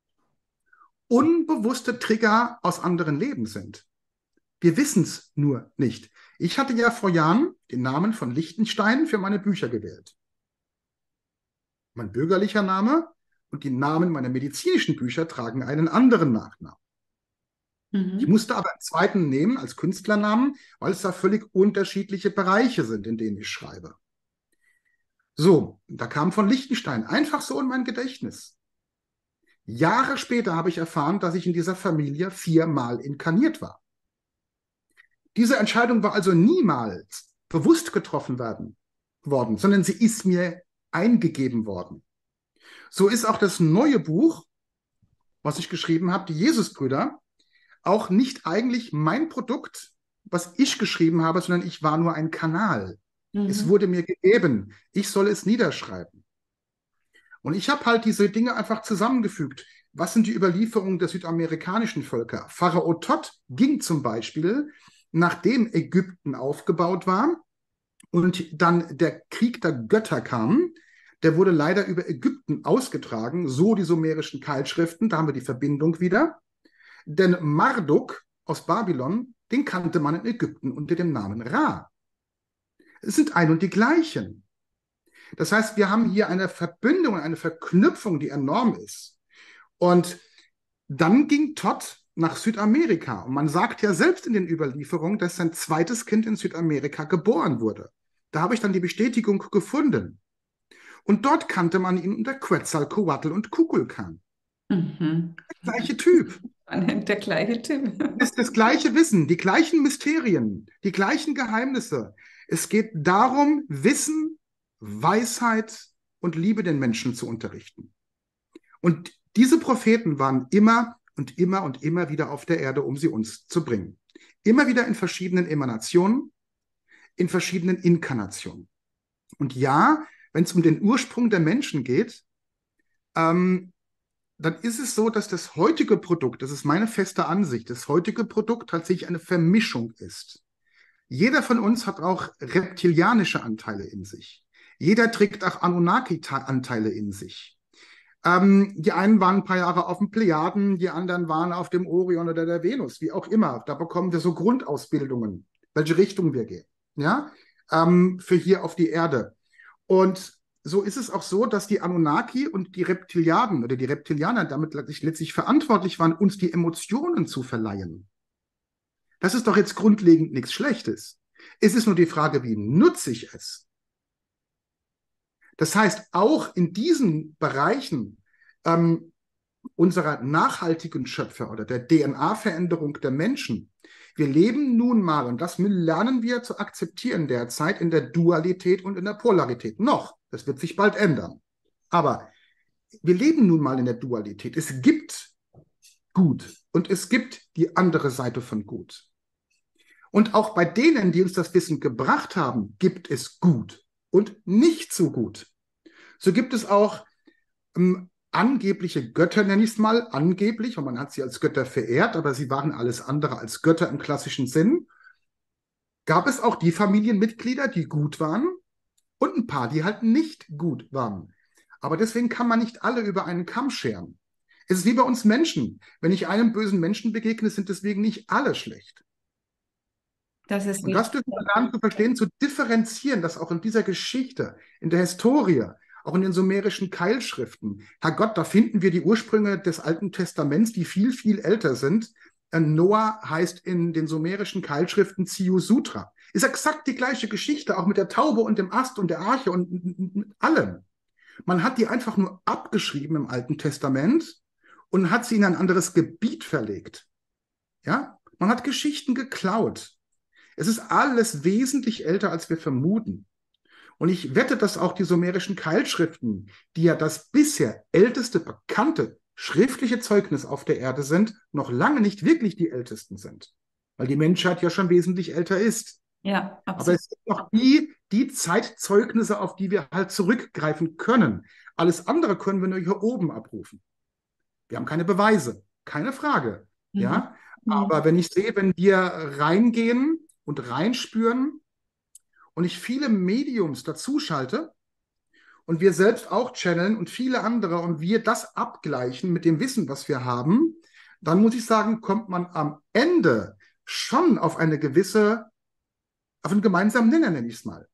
unbewusste Trigger aus anderen Leben sind. Wir wissen es nur nicht. Ich hatte ja vor Jahren den Namen von Lichtenstein für meine Bücher gewählt. Mein bürgerlicher Name und die Namen meiner medizinischen Bücher tragen einen anderen Nachnamen. Ich Mhm. musste aber einen zweiten nehmen als Künstlernamen, weil es da völlig unterschiedliche Bereiche sind, in denen ich schreibe. So, da kam von Lichtenstein einfach so in mein Gedächtnis. Jahre später habe ich erfahren, dass ich in dieser Familie viermal inkarniert war. Diese Entscheidung war also niemals bewusst getroffen werden, worden, sondern sie ist mir eingegeben worden. So ist auch das neue Buch, was ich geschrieben habe, die Jesusbrüder, auch nicht eigentlich mein Produkt, was ich geschrieben habe, sondern ich war nur ein Kanal. Es Mhm. wurde mir gegeben. Ich soll es niederschreiben. Und ich habe halt diese Dinge einfach zusammengefügt. Was sind die Überlieferungen der südamerikanischen Völker? Pharao Tot ging zum Beispiel, nachdem Ägypten aufgebaut war und dann der Krieg der Götter kam, der wurde leider über Ägypten ausgetragen, so die sumerischen Keilschriften, da haben wir die Verbindung wieder. Denn Marduk aus Babylon, den kannte man in Ägypten unter dem Namen Ra. Es sind ein und die gleichen. Das heißt, wir haben hier eine Verbindung, eine Verknüpfung, die enorm ist. Und dann ging Todd nach Südamerika. Und man sagt ja selbst in den Überlieferungen, dass sein zweites Kind in Südamerika geboren wurde. Da habe ich dann die Bestätigung gefunden. Und dort kannte man ihn unter Quetzalcoatl und Kukulkan. Mhm. Der gleiche Typ. Spannend, der gleiche Typ. Es ist das gleiche Wissen, die gleichen Mysterien, die gleichen Geheimnisse. Es geht darum, Wissen, Weisheit und Liebe den Menschen zu unterrichten. Und diese Propheten waren immer und immer und immer wieder auf der Erde, um sie uns zu bringen. Immer wieder in verschiedenen Emanationen, in verschiedenen Inkarnationen. Und ja, wenn es um den Ursprung der Menschen geht, ähm, dann ist es so, dass das heutige Produkt, das ist meine feste Ansicht, das heutige Produkt tatsächlich eine Vermischung ist. Jeder von uns hat auch reptilianische Anteile in sich. Jeder trägt auch Anunnaki-Anteile in sich. Ähm, die einen waren ein paar Jahre auf den Plejaden, die anderen waren auf dem Orion oder der Venus, wie auch immer. Da bekommen wir so Grundausbildungen, welche Richtung wir gehen, ja, ähm, für hier auf die Erde. Und so ist es auch so, dass die Anunnaki und die Reptilianen oder die Reptilianer damit letztlich verantwortlich waren, uns die Emotionen zu verleihen. Das ist doch jetzt grundlegend nichts Schlechtes. Es ist nur die Frage, wie nutze ich es? Das heißt, auch in diesen Bereichen ähm, unserer nachhaltigen Schöpfer oder der D N A-Veränderung der Menschen, wir leben nun mal, und das lernen wir zu akzeptieren derzeit, in der Dualität und in der Polarität. Noch, das wird sich bald ändern. Aber wir leben nun mal in der Dualität. Es gibt Gut und es gibt die andere Seite von Gut. Und auch bei denen, die uns das Wissen gebracht haben, gibt es Gut und nicht so gut. So gibt es auch ähm, angebliche Götter, nenne ich es mal, angeblich, und man hat sie als Götter verehrt, aber sie waren alles andere als Götter im klassischen Sinn. Gab es auch die Familienmitglieder, die gut waren und ein paar, die halt nicht gut waren. Aber deswegen kann man nicht alle über einen Kamm scheren. Es ist wie bei uns Menschen. Wenn ich einem bösen Menschen begegne, sind deswegen nicht alle schlecht. Das ist Und das wichtig. dürfen wir lernen zu verstehen, zu differenzieren, dass auch in dieser Geschichte, in der Historie, auch in den sumerischen Keilschriften, Herrgott, da finden wir die Ursprünge des Alten Testaments, die viel, viel älter sind. Noah heißt in den sumerischen Keilschriften Ziu Sutra. Ist exakt die gleiche Geschichte, auch mit der Taube und dem Ast und der Arche und mit allem. Man hat die einfach nur abgeschrieben im Alten Testament und hat sie in ein anderes Gebiet verlegt. Ja? Man hat Geschichten geklaut. Es ist alles wesentlich älter, als wir vermuten. Und ich wette, dass auch die sumerischen Keilschriften, die ja das bisher älteste bekannte schriftliche Zeugnis auf der Erde sind, noch lange nicht wirklich die ältesten sind. Weil die Menschheit ja schon wesentlich älter ist. Ja, Aber absolut. es gibt noch die, die Zeitzeugnisse, auf die wir halt zurückgreifen können. Alles andere können wir nur hier oben abrufen. Wir haben keine Beweise, keine Frage. Mhm. Ja? Mhm. Aber wenn ich sehe, wenn wir reingehen und reinspüren und ich viele Mediums dazu schalte und wir selbst auch channeln und viele andere und wir das abgleichen mit dem Wissen, was wir haben, dann muss ich sagen, kommt man am Ende schon auf eine gewisse, auf einen gemeinsamen Nenner, nenne ich es mal.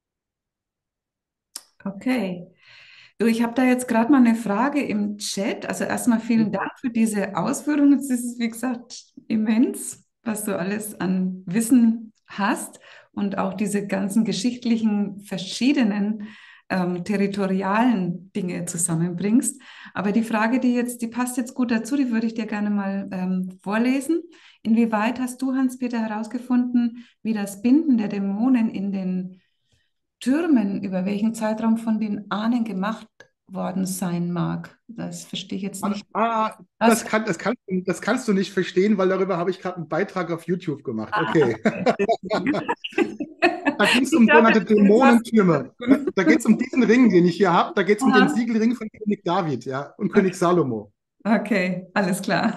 Okay. Du, ich habe da jetzt gerade mal eine Frage im Chat. Also erstmal vielen Dank für diese Ausführungen. Es ist, wie gesagt, immens, was du alles an Wissen hast und auch diese ganzen geschichtlichen, verschiedenen ähm, territorialen Dinge zusammenbringst. Aber die Frage, die jetzt, die passt jetzt gut dazu, die würde ich dir gerne mal ähm, vorlesen. Inwieweit hast du, Hans-Peter, herausgefunden, wie das Binden der Dämonen in den Türmen, über welchen Zeitraum von den Ahnen gemacht worden sein mag? Das verstehe ich jetzt nicht. Ah, Was? das, kann, das, kann, das kannst du nicht verstehen, weil darüber habe ich gerade einen Beitrag auf YouTube gemacht. Ah, Okay. okay. Da ging es Ich um glaube, sogenannte jetzt hast Dämonentürme. Da, da geht es um diesen Ring, den ich hier habe. Da geht es um den Aha. Siegelring von König David, ja, und Okay. König Salomo. Okay, alles klar.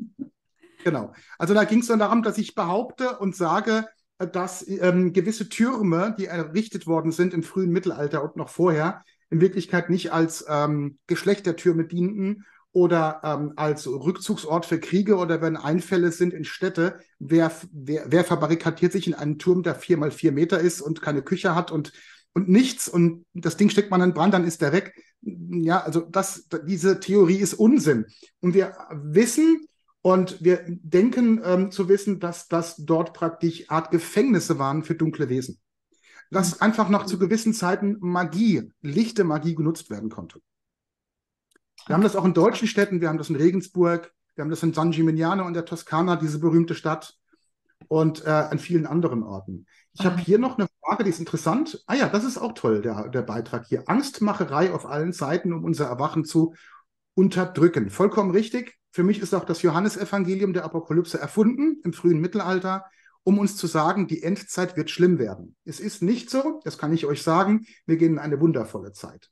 Genau. Also da ging es dann darum, dass ich behaupte und sage, äh, dass ähm, gewisse Türme, die errichtet worden sind im frühen Mittelalter und noch vorher, in Wirklichkeit nicht als ähm, Geschlechtertürme dienten oder ähm, als Rückzugsort für Kriege oder wenn Einfälle sind in Städte, wer, wer, wer verbarrikadiert sich in einen Turm, der vier mal vier Meter ist und keine Küche hat und, und nichts und das Ding steckt man in Brand, dann ist der weg. Ja, also das, diese Theorie ist Unsinn. Und wir wissen, und wir denken ähm, zu wissen, dass das dort praktisch Art Gefängnisse waren für dunkle Wesen. Dass einfach noch zu gewissen Zeiten Magie, lichte Magie genutzt werden konnte. Wir haben das auch in deutschen Städten, wir haben das in Regensburg, wir haben das in San Gimignano in der Toskana, diese berühmte Stadt, und äh, an vielen anderen Orten. Ich habe hier noch eine Frage, die ist interessant. Ah ja, das ist auch toll, der, der Beitrag hier. Angstmacherei auf allen Seiten, um unser Erwachen zu unterdrücken. Vollkommen richtig. Für mich ist auch das Johannesevangelium der Apokalypse erfunden im frühen Mittelalter, um uns zu sagen, die Endzeit wird schlimm werden. Es ist nicht so, das kann ich euch sagen, wir gehen in eine wundervolle Zeit.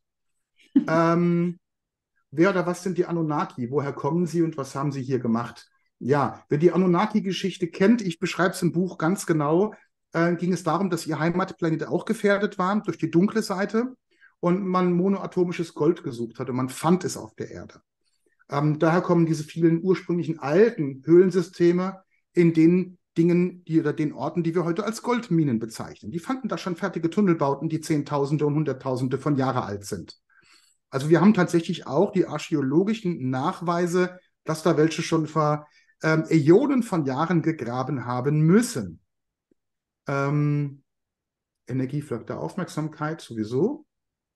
ähm, wer oder was sind die Anunnaki? Woher kommen sie und was haben sie hier gemacht? Ja, wer die Anunnaki-Geschichte kennt, ich beschreibe es im Buch ganz genau, äh, ging es darum, dass ihr Heimatplanet auch gefährdet war durch die dunkle Seite. und man monoatomisches Gold gesucht hat und man fand es auf der Erde. Ähm, daher kommen diese vielen ursprünglichen alten Höhlensysteme in den Dingen, die, oder den Orten, die wir heute als Goldminen bezeichnen. Die fanden da schon fertige Tunnelbauten, die Zehntausende und Hunderttausende von Jahre alt sind. Also wir haben tatsächlich auch die archäologischen Nachweise, dass da welche schon vor ähm, Äonen von Jahren gegraben haben müssen. Ähm, Energieflug der Aufmerksamkeit sowieso.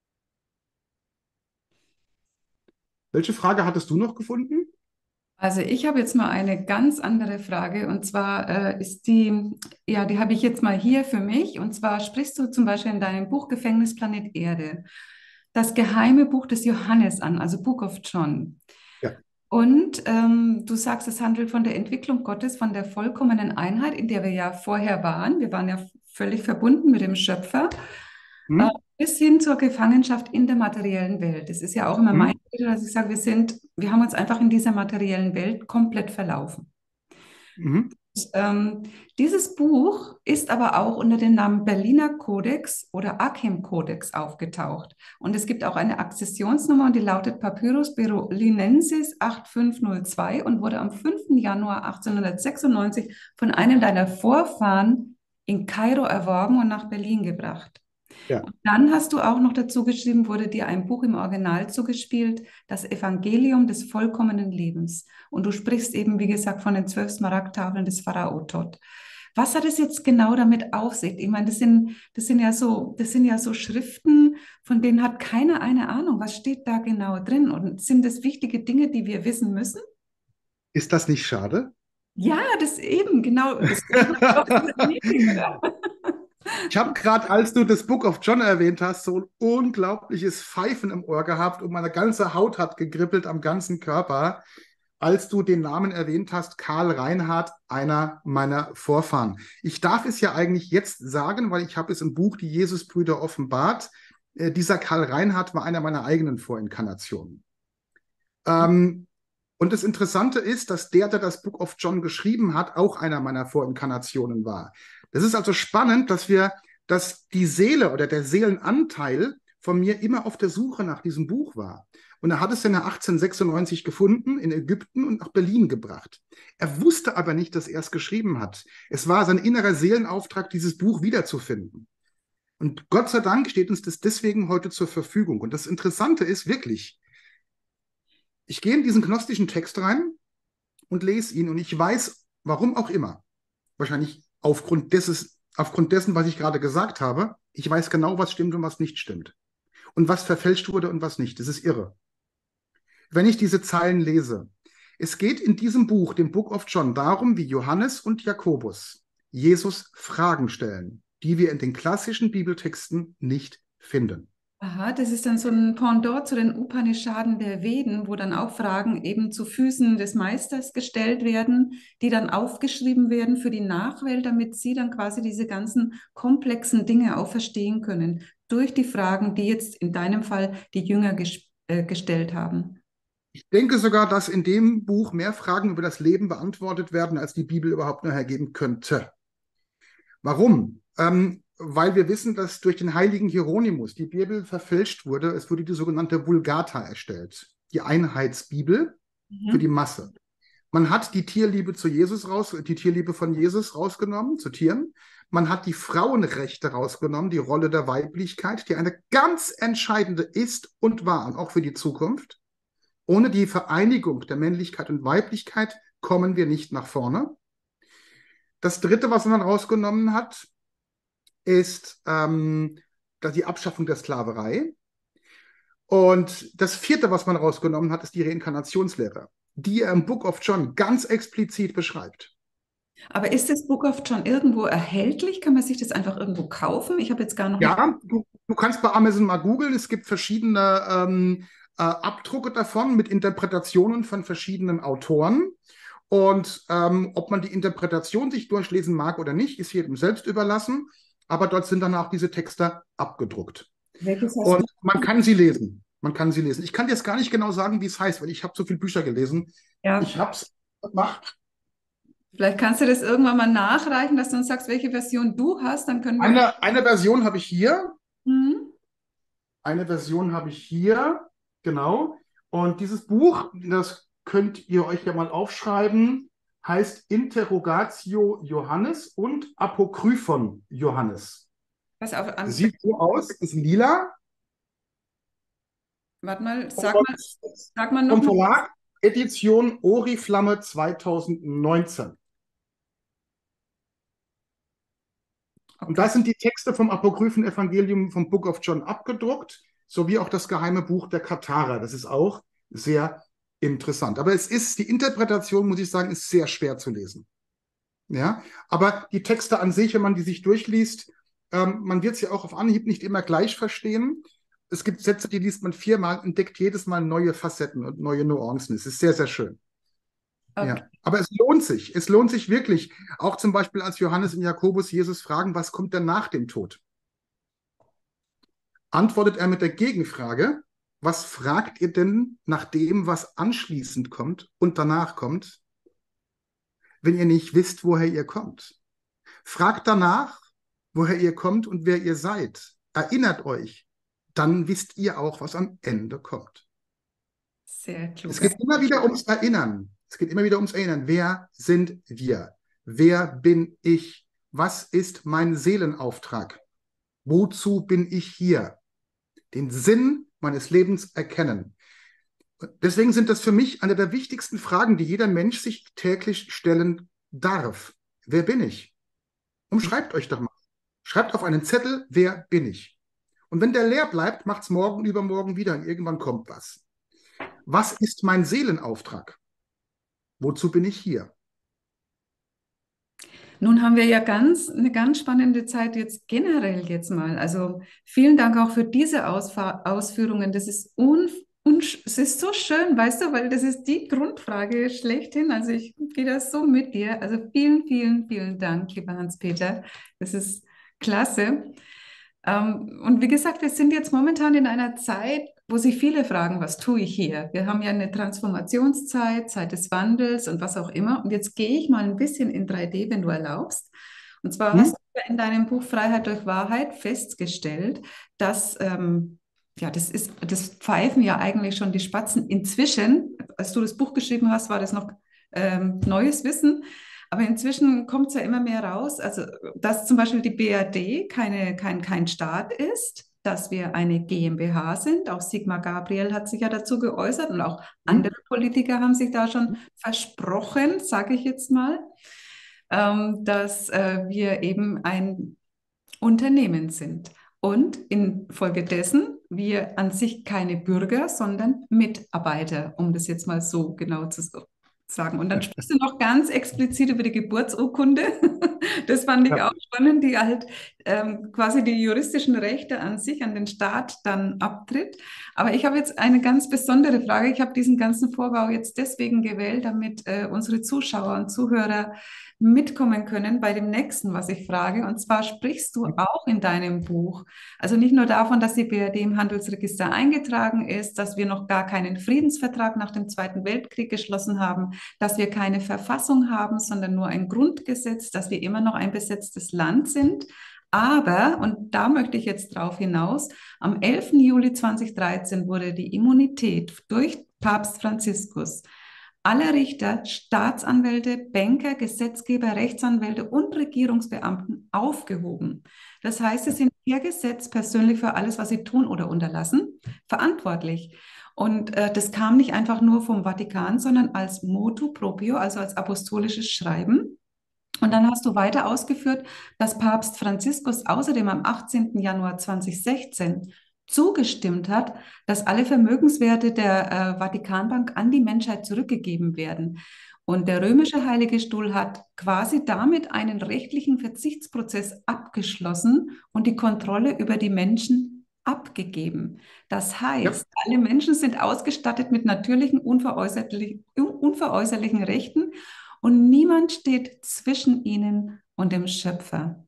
Welche Frage hattest du noch gefunden? Also ich habe jetzt mal eine ganz andere Frage und zwar äh, ist die, ja, die habe ich jetzt mal hier für mich und zwar sprichst du zum Beispiel in deinem Buch Gefängnisplanet Erde das geheime Buch des Johannes an, also Book of John. Ja. Und ähm, du sagst, es handelt von der Entwicklung Gottes, von der vollkommenen Einheit, in der wir ja vorher waren. Wir waren ja völlig verbunden mit dem Schöpfer, äh, Hm? bis hin zur Gefangenschaft in der materiellen Welt. Das ist ja auch immer Hm? mein Bild, dass ich sage, wir sind, wir haben uns einfach in dieser materiellen Welt komplett verlaufen. Mhm. Ähm, dieses Buch ist aber auch unter dem Namen Berliner Kodex oder Archem-Kodex aufgetaucht. Und es gibt auch eine Akzessionsnummer und die lautet Papyrus Berlinensis acht fünf null zwei und wurde am fünften Januar achtzehnhundertsechsundneunzig von einem deiner Vorfahren in Kairo erworben und nach Berlin gebracht. Ja. Dann hast du auch noch dazu geschrieben, wurde dir ein Buch im Original zugespielt, das Evangelium des vollkommenen Lebens. Und du sprichst eben, wie gesagt, von den zwölf Smaragdtafeln des Pharao Tot. Was hat es jetzt genau damit auf sich? Ich meine, das sind, das sind ja so, das sind ja so Schriften, von denen hat keiner eine Ahnung. Was steht da genau drin? Und sind das wichtige Dinge, die wir wissen müssen? Ist das nicht schade? Ja, das eben, genau. Deswegen haben wir auch dieses Meeting, oder? Ich habe gerade, als du das Book of John erwähnt hast, so ein unglaubliches Pfeifen im Ohr gehabt und meine ganze Haut hat gegribbelt am ganzen Körper, als du den Namen erwähnt hast, Karl Reinhardt, einer meiner Vorfahren. Ich darf es ja eigentlich jetzt sagen, weil ich habe es im Buch Die Jesusbrüder offenbart. Äh, dieser Karl Reinhardt war einer meiner eigenen Vorinkarnationen. Ähm, und das Interessante ist, dass der, der das Book of John geschrieben hat, auch einer meiner Vorinkarnationen war. Das ist also spannend, dass wir, dass die Seele oder der Seelenanteil von mir immer auf der Suche nach diesem Buch war. Und er hat es dann achtzehnhundertsechsundneunzig gefunden in Ägypten und nach Berlin gebracht. Er wusste aber nicht, dass er es geschrieben hat. Es war sein innerer Seelenauftrag, dieses Buch wiederzufinden. Und Gott sei Dank steht uns das deswegen heute zur Verfügung. Und das Interessante ist wirklich, ich gehe in diesen gnostischen Text rein und lese ihn und ich weiß, warum auch immer, wahrscheinlich aufgrund dessen, aufgrund dessen, was ich gerade gesagt habe, ich weiß genau, was stimmt und was nicht stimmt. Und was verfälscht wurde und was nicht. Das ist irre. Wenn ich diese Zeilen lese, es geht in diesem Buch, dem Book of John, darum, wie Johannes und Jakobus Jesus Fragen stellen, die wir in den klassischen Bibeltexten nicht finden. Aha, das ist dann so ein Pendant zu den Upanishaden der Veden, wo dann auch Fragen eben zu Füßen des Meisters gestellt werden, die dann aufgeschrieben werden für die Nachwelt, damit sie dann quasi diese ganzen komplexen Dinge auch verstehen können, durch die Fragen, die jetzt in deinem Fall die Jünger ges äh, gestellt haben. Ich denke sogar, dass in dem Buch mehr Fragen über das Leben beantwortet werden, als die Bibel überhaupt nur hergeben könnte. Warum? Ähm, weil wir wissen, dass durch den heiligen Hieronymus die Bibel verfälscht wurde. Es wurde die sogenannte Vulgata erstellt, die Einheitsbibel für die Mhm. Masse. Man hat die Tierliebe zu Jesus raus, die Tierliebe von Jesus rausgenommen, zu Tieren. Man hat die Frauenrechte rausgenommen, die Rolle der Weiblichkeit, die eine ganz entscheidende ist und war, und auch für die Zukunft. Ohne die Vereinigung der Männlichkeit und Weiblichkeit kommen wir nicht nach vorne. Das Dritte, was man rausgenommen hat, ist ähm, die Abschaffung der Sklaverei. Und das Vierte, was man rausgenommen hat, ist die Reinkarnationslehre, die er im Book of John ganz explizit beschreibt. Aber ist das Book of John irgendwo erhältlich? Kann man sich das einfach irgendwo kaufen? Ich habe jetzt gar noch nicht. Ja, du, du kannst bei Amazon mal googeln. Es gibt verschiedene ähm, äh, Abdrucke davon mit Interpretationen von verschiedenen Autoren. Und ähm, ob man die Interpretation sich durchlesen mag oder nicht, ist jedem selbst überlassen. Aber dort sind dann auch diese Texte abgedruckt. Welches hast Und du? man kann sie lesen. Man kann sie lesen. Ich kann dir jetzt gar nicht genau sagen, wie es heißt, weil ich habe so viele Bücher gelesen. Ja, Ich habe es gemacht. vielleicht kannst du das irgendwann mal nachreichen, dass du uns sagst, welche Version du hast, dann können wir. Eine, eine Version habe ich hier. Mhm. eine Version habe ich hier, genau. Und dieses Buch, das könnt ihr euch ja mal aufschreiben, heißt Interrogatio Johannes und Apokryphon Johannes. Pass auf, an, Sieht so aus, ist lila. warte mal, sag mal, Und sag mal vom nochmal. Verlag Edition Oriflamme zweitausendneunzehn. Und da Okay. sind die Texte vom Apokryphen-Evangelium vom Book of John abgedruckt, sowie auch das geheime Buch der Katharer. Das ist auch sehr interessant. Aber es ist, die Interpretation, muss ich sagen, ist sehr schwer zu lesen. Ja, aber die Texte an sich, wenn man die sich durchliest, ähm, man wird sie auch auf Anhieb nicht immer gleich verstehen. Es gibt Sätze, die liest man viermal, entdeckt jedes Mal neue Facetten und neue Nuancen. Es ist sehr, sehr schön. Okay. Ja, aber es lohnt sich. Es lohnt sich wirklich. Auch zum Beispiel, als Johannes und Jakobus Jesus fragen, was kommt denn nach dem Tod? Antwortet er mit der Gegenfrage, was fragt ihr denn nach dem, was anschließend kommt und danach kommt, wenn ihr nicht wisst, woher ihr kommt? Fragt danach, woher ihr kommt und wer ihr seid. Erinnert euch, dann wisst ihr auch, was am Ende kommt. Sehr Es kluges. geht immer wieder ums Erinnern. Es geht immer wieder ums Erinnern. Wer sind wir? Wer bin ich? Was ist mein Seelenauftrag? Wozu bin ich hier? Den Sinn meines Lebens erkennen. Deswegen sind das für mich eine der wichtigsten Fragen, die jeder Mensch sich täglich stellen darf. Wer bin ich? Umschreibt euch doch mal. Schreibt auf einen Zettel, wer bin ich? Und wenn der leer bleibt, macht es morgen, übermorgen wieder und irgendwann kommt was. Was ist mein Seelenauftrag? Wozu bin ich hier? Nun haben wir ja ganz, eine ganz spannende Zeit jetzt generell jetzt mal. Also vielen Dank auch für diese Ausfa Ausführungen. Das ist un, un, es ist so schön, weißt du, weil das ist die Grundfrage schlechthin. Also ich gehe das so mit dir. Also vielen, vielen, vielen Dank, lieber Hans-Peter. Das ist klasse. Ähm, und wie gesagt, wir sind jetzt momentan in einer Zeit, wo sich viele fragen, was tue ich hier? Wir haben ja eine Transformationszeit, Zeit des Wandels und was auch immer. Und jetzt gehe ich mal ein bisschen in drei D, wenn du erlaubst. Und zwar Hm? hast du ja in deinem Buch Freiheit durch Wahrheit festgestellt, dass, ähm, ja, das ist, das pfeifen ja eigentlich schon die Spatzen. Inzwischen, als du das Buch geschrieben hast, war das noch ähm, neues Wissen. Aber inzwischen kommt es ja immer mehr raus, also dass zum Beispiel die B R D keine, kein, kein Staat ist, dass wir eine GmbH sind. Auch Sigmar Gabriel hat sich ja dazu geäußert und auch Hm? andere Politiker haben sich da schon versprochen, sage ich jetzt mal, ähm, dass äh, wir eben ein Unternehmen sind. Und infolgedessen wir an sich keine Bürger, sondern Mitarbeiter, um das jetzt mal so genau zu sagen. Und dann sprichst du noch ganz explizit über die Geburtsurkunde. Das fand ich Ja. auch spannend, die halt ähm, quasi die juristischen Rechte an sich, an den Staat dann abtritt. Aber ich habe jetzt eine ganz besondere Frage. Ich habe diesen ganzen Vorbau jetzt deswegen gewählt, damit äh, unsere Zuschauer und Zuhörer mitkommen können bei dem nächsten, was ich frage. Und zwar sprichst du auch in deinem Buch, also nicht nur davon, dass die B R D im Handelsregister eingetragen ist, dass wir noch gar keinen Friedensvertrag nach dem Zweiten Weltkrieg geschlossen haben, dass wir keine Verfassung haben, sondern nur ein Grundgesetz, dass wir immer noch ein besetztes Land sind. Aber, und da möchte ich jetzt drauf hinaus, am elften Juli zweitausenddreizehn wurde die Immunität durch Papst Franziskus aller Richter, Staatsanwälte, Banker, Gesetzgeber, Rechtsanwälte und Regierungsbeamten aufgehoben. Das heißt, sie sind per Gesetz persönlich für alles, was sie tun oder unterlassen, verantwortlich. Und äh, das kam nicht einfach nur vom Vatikan, sondern als Motu proprio, also als apostolisches Schreiben. Und dann hast du weiter ausgeführt, dass Papst Franziskus außerdem am achtzehnten Januar zweitausendsechzehn zugestimmt hat, dass alle Vermögenswerte der äh, Vatikanbank an die Menschheit zurückgegeben werden. Und der römische Heilige Stuhl hat quasi damit einen rechtlichen Verzichtsprozess abgeschlossen und die Kontrolle über die Menschen abgegeben. Das Ja. heißt, alle Menschen sind ausgestattet mit natürlichen, unveräußerlichen, unveräußerlichen Rechten und niemand steht zwischen ihnen und dem Schöpfer.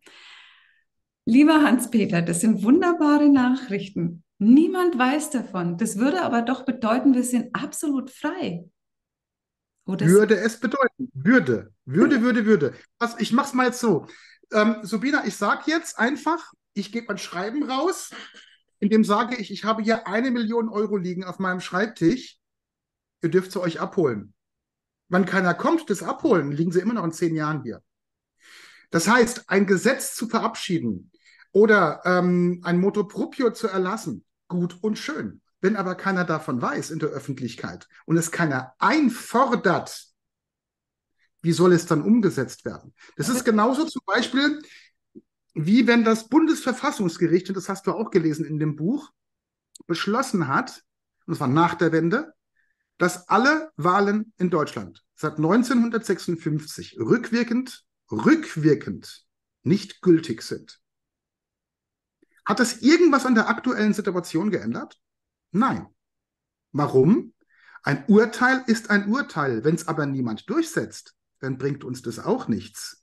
Lieber Hans-Peter, das sind wunderbare Nachrichten. Niemand weiß davon. Das würde aber doch bedeuten, wir sind absolut frei. Oder? Würde es bedeuten. Würde. Würde, würde, würde. Also ich mache es mal jetzt so. Ähm, Sabina, ich sage jetzt einfach, ich gebe ein Schreiben raus in dem sage ich, ich habe hier eine Million Euro liegen auf meinem Schreibtisch, ihr dürft sie euch abholen. Wenn keiner kommt, das abholen, liegen sie immer noch in zehn Jahren hier. Das heißt, ein Gesetz zu verabschieden oder ähm, ein Motu proprio zu erlassen, gut und schön. Wenn aber keiner davon weiß in der Öffentlichkeit und es keiner einfordert, wie soll es dann umgesetzt werden? Das ist genauso zum Beispiel, wie wenn das Bundesverfassungsgericht, und das hast du auch gelesen in dem Buch, beschlossen hat, und das war nach der Wende, dass alle Wahlen in Deutschland seit neunzehnhundertsechsundfünfzig rückwirkend, rückwirkend nicht gültig sind. Hat das irgendwas an der aktuellen Situation geändert? Nein. Warum? Ein Urteil ist ein Urteil. Wenn es aber niemand durchsetzt, dann bringt uns das auch nichts.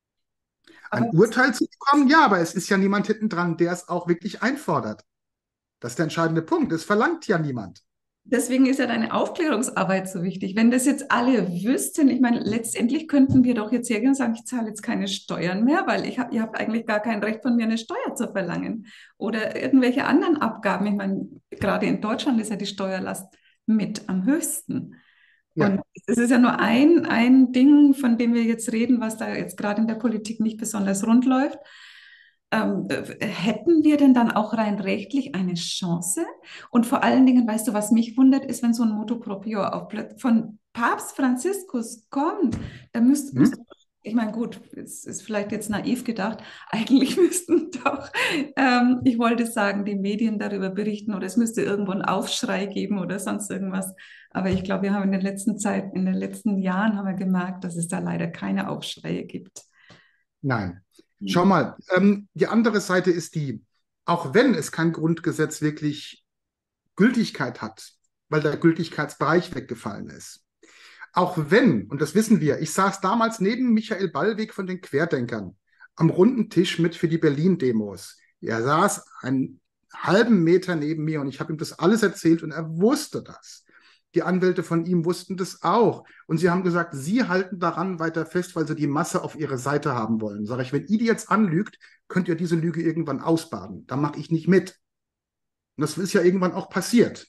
Ein Aber Urteil zu bekommen, ja, aber es ist ja niemand hinten dran, der es auch wirklich einfordert. Das ist der entscheidende Punkt. Es verlangt ja niemand. deswegen ist ja deine Aufklärungsarbeit so wichtig. Wenn das jetzt alle wüssten, ich meine, letztendlich könnten wir doch jetzt hergehen und sagen, ich zahle jetzt keine Steuern mehr, weil ich hab, ihr habt eigentlich gar kein Recht von mir, eine Steuer zu verlangen. Oder irgendwelche anderen Abgaben. Ich meine, gerade in Deutschland ist ja die Steuerlast mit am höchsten. Und Ja. es ist ja nur ein, ein Ding, von dem wir jetzt reden, was da jetzt gerade in der Politik nicht besonders rund läuft. Ähm, äh, hätten wir denn dann auch rein rechtlich eine Chance? Und vor allen Dingen, weißt du, was mich wundert, ist, wenn so ein Motu proprio auch plöt- von Papst Franziskus kommt, da müsste, Hm? müsste, ich meine, gut, es ist vielleicht jetzt naiv gedacht, eigentlich müssten doch, ähm, ich wollte sagen, die Medien darüber berichten oder es müsste irgendwo einen Aufschrei geben oder sonst irgendwas. Aber ich glaube, wir haben in der letzten Zeit, in den letzten Jahren haben wir gemerkt, dass es da leider keine Aufschreie gibt. Nein. Schau mal, ähm, die andere Seite ist die, auch wenn es kein Grundgesetz wirklich Gültigkeit hat, weil der Gültigkeitsbereich weggefallen ist, auch wenn, und das wissen wir, ich saß damals neben Michael Ballweg von den Querdenkern am runden Tisch mit für die Berlin-Demos. Er saß einen halben Meter neben mir und ich habe ihm das alles erzählt und er wusste das. Die Anwälte von ihm wussten das auch. Und sie haben gesagt, sie halten daran weiter fest, weil sie die Masse auf ihre Seite haben wollen. Sage ich, wenn ihr die jetzt anlügt, könnt ihr diese Lüge irgendwann ausbaden. Da mache ich nicht mit. Und das ist ja irgendwann auch passiert.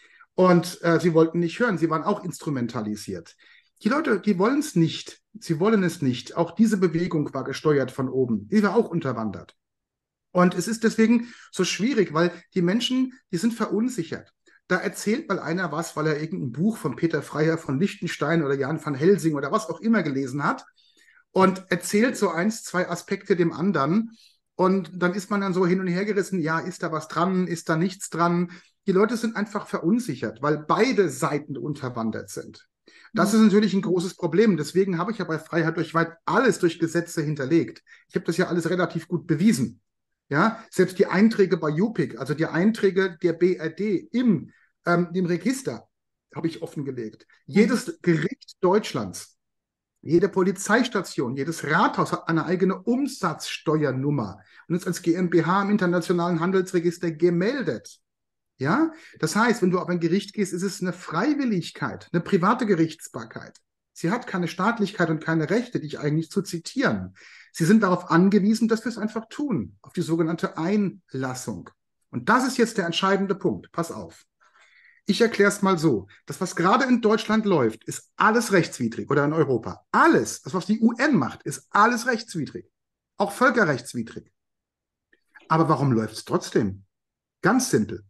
Und äh, sie wollten nicht hören, sie waren auch instrumentalisiert. Die Leute, die wollen es nicht. Sie wollen es nicht. Auch diese Bewegung war gesteuert von oben. Die war auch unterwandert. Und es ist deswegen so schwierig, weil die Menschen, die sind verunsichert. Da erzählt mal einer was, weil er irgendein Buch von Peter Freiherr von Liechtenstein oder Jan van Helsing oder was auch immer gelesen hat und erzählt so eins, zwei Aspekte dem anderen. Und dann ist man dann so hin und her gerissen, ja, ist da was dran, ist da nichts dran? Die Leute sind einfach verunsichert, weil beide Seiten unterwandert sind. Das ist natürlich ein großes Problem. Deswegen habe ich ja bei Freiheit durch Weit alles durch Gesetze hinterlegt. Ich habe das ja alles relativ gut bewiesen. Ja, selbst die Einträge bei U P I C, also die Einträge der B R D im, ähm, im Register, habe ich offengelegt. Jedes Gericht Deutschlands, jede Polizeistation, jedes Rathaus hat eine eigene Umsatzsteuernummer und ist als GmbH im Internationalen Handelsregister gemeldet. Ja, das heißt, wenn du auf ein Gericht gehst, ist es eine Freiwilligkeit, eine private Gerichtsbarkeit. Sie hat keine Staatlichkeit und keine Rechte, dich eigentlich zu zitieren. Sie sind darauf angewiesen, dass wir es einfach tun, auf die sogenannte Einlassung. Und das ist jetzt der entscheidende Punkt. Pass auf. Ich erkläre es mal so. Das, was gerade in Deutschland läuft, ist alles rechtswidrig oder in Europa. Alles, das, was die U N macht, ist alles rechtswidrig. Auch völkerrechtswidrig. Aber warum läuft es trotzdem? Ganz simpel.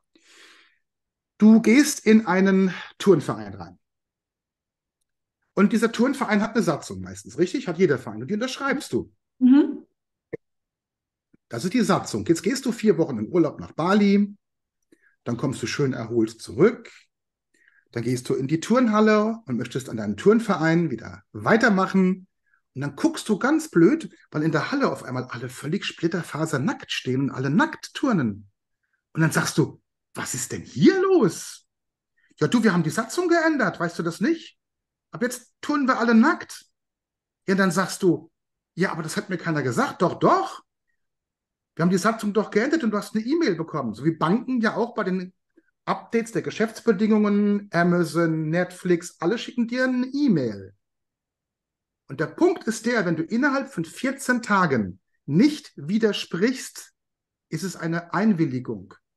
Du gehst in einen Turnverein rein. Und dieser Turnverein hat eine Satzung meistens, richtig? Hat jeder Verein. Und die unterschreibst du. Mhm. Das ist die Satzung. Jetzt gehst du vier Wochen in Urlaub nach Bali. Dann kommst du schön erholt zurück. Dann gehst du in die Turnhalle und möchtest an deinem Turnverein wieder weitermachen. Und dann guckst du ganz blöd, weil in der Halle auf einmal alle völlig splitterfasernackt stehen und alle nackt turnen. Und dann sagst du, was ist denn hier los? Ja, du, wir haben die Satzung geändert, weißt du das nicht? Ab jetzt turnen wir alle nackt. Ja, dann sagst du, ja, aber das hat mir keiner gesagt. Doch, doch. Wir haben die Satzung doch geändert und du hast eine E-Mail bekommen. So wie Banken ja auch bei den Updates der Geschäftsbedingungen, Amazon, Netflix, alle schicken dir eine E-Mail. Und der Punkt ist der, wenn du innerhalb von vierzehn Tagen nicht widersprichst, ist es eine Einwilligung.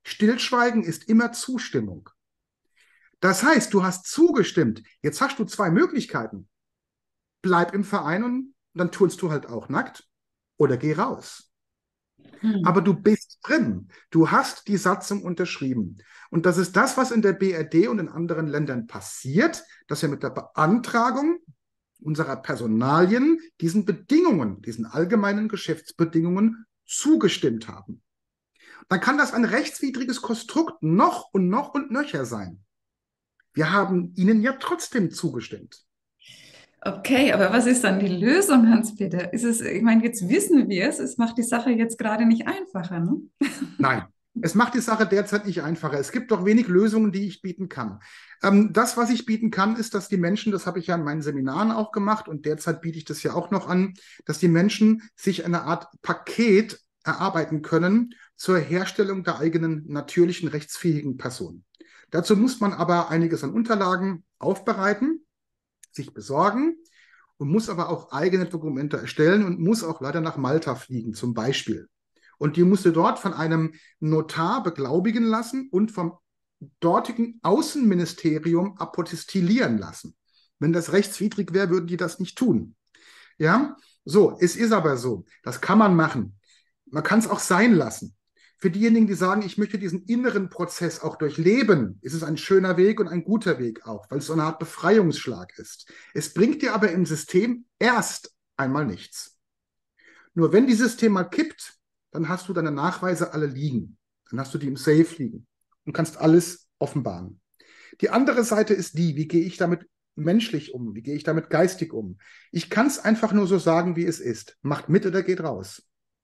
Stillschweigen ist immer Zustimmung. Das heißt, du hast zugestimmt. Jetzt hast du zwei Möglichkeiten. Bleib im Verein und dann turnst du halt auch nackt oder geh raus. Hm. Aber du bist drin. Du hast die Satzung unterschrieben. Und das ist das, was in der B R D und in anderen Ländern passiert, dass wir mit der Beantragung unserer Personalien diesen Bedingungen, diesen allgemeinen Geschäftsbedingungen zugestimmt haben. Dann kann das ein rechtswidriges Konstrukt noch und noch und nöcher sein. Wir haben ihnen ja trotzdem zugestimmt. Okay, aber was ist dann die Lösung, Hans-Peter? Ist es, ich meine, jetzt wissen wir es, es macht die Sache jetzt gerade nicht einfacher, ne? Nein, es macht die Sache derzeit nicht einfacher. Es gibt doch wenig Lösungen, die ich bieten kann. Ähm, das, was ich bieten kann, ist, dass die Menschen, das habe ich ja in meinen Seminaren auch gemacht und derzeit biete ich das ja auch noch an, dass die Menschen sich eine Art Paket erarbeiten können zur Herstellung der eigenen natürlichen rechtsfähigen Person. Dazu muss man aber einiges an Unterlagen aufbereiten, sich besorgen und muss aber auch eigene Dokumente erstellen und muss auch leider nach Malta fliegen, zum Beispiel. Und die musste dort von einem Notar beglaubigen lassen und vom dortigen Außenministerium apostillieren lassen. Wenn das rechtswidrig wäre, würden die das nicht tun. Ja, so, es ist aber so. Das kann man machen. Man kann es auch sein lassen. Für diejenigen, die sagen, ich möchte diesen inneren Prozess auch durchleben, ist es ein schöner Weg und ein guter Weg auch, weil es so eine Art Befreiungsschlag ist. Es bringt dir aber im System erst einmal nichts. Nur wenn dieses System mal kippt, dann hast du deine Nachweise alle liegen. Dann hast du die im Safe liegen und kannst alles offenbaren. Die andere Seite ist die, wie gehe ich damit menschlich um? Wie gehe ich damit geistig um? Ich kann es einfach nur so sagen, wie es ist. Macht mit oder geht raus.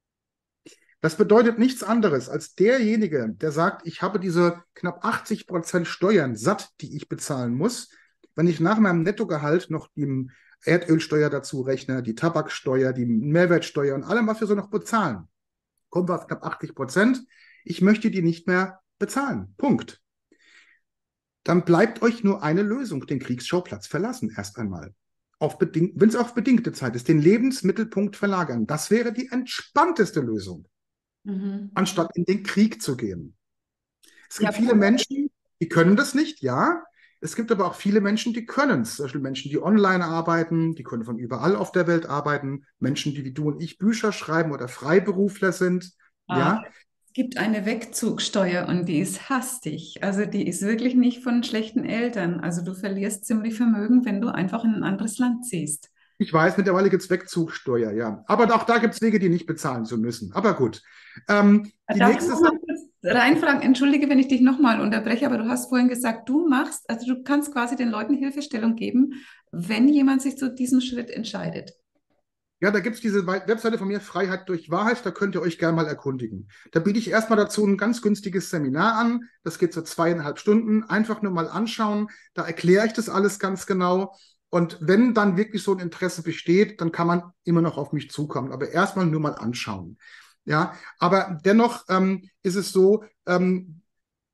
Das bedeutet nichts anderes als derjenige, der sagt, ich habe diese knapp achtzig Prozent Steuern satt, die ich bezahlen muss. Wenn ich nach meinem Nettogehalt noch die Erdölsteuer dazu rechne, die Tabaksteuer, die Mehrwertsteuer und allem, was wir so noch bezahlen, kommen wir auf knapp achtzig Prozent. Ich möchte die nicht mehr bezahlen. Punkt. Dann bleibt euch nur eine Lösung, den Kriegsschauplatz verlassen erst einmal. Wenn es auf bedingte Zeit ist, den Lebensmittelpunkt verlagern. Das wäre die entspannteste Lösung. Mhm. Anstatt in den Krieg zu gehen. Es gibt ja, viele Menschen, die können das nicht, ja. Es gibt aber auch viele Menschen, die können es. Zum Beispiel Menschen, die online arbeiten, die können von überall auf der Welt arbeiten. Menschen, die wie du und ich Bücher schreiben oder Freiberufler sind, ah, ja. Es gibt eine Wegzugsteuer und die ist hastig. Also die ist wirklich nicht von schlechten Eltern. Also du verlierst ziemlich Vermögen, wenn du einfach in ein anderes Land ziehst. Ich weiß, mittlerweile gibt es Wegzugsteuer, ja. Aber auch da gibt es Wege, die nicht bezahlen zu müssen. Aber gut. Ähm, die Darf nächste ich noch mal kurz reinfragen? Entschuldige, wenn ich dich nochmal unterbreche, aber du hast vorhin gesagt, du machst, also du kannst quasi den Leuten Hilfestellung geben, wenn jemand sich zu diesem Schritt entscheidet. Ja, da gibt es diese Webseite von mir, Freiheit durch Wahrheit, da könnt ihr euch gerne mal erkundigen. Da biete ich erstmal dazu ein ganz günstiges Seminar an. Das geht so zweieinhalb Stunden. Einfach nur mal anschauen. Da erkläre ich das alles ganz genau. Und wenn dann wirklich so ein Interesse besteht, dann kann man immer noch auf mich zukommen. Aber erstmal nur mal anschauen. Ja, aber dennoch ähm, ist es so, ähm,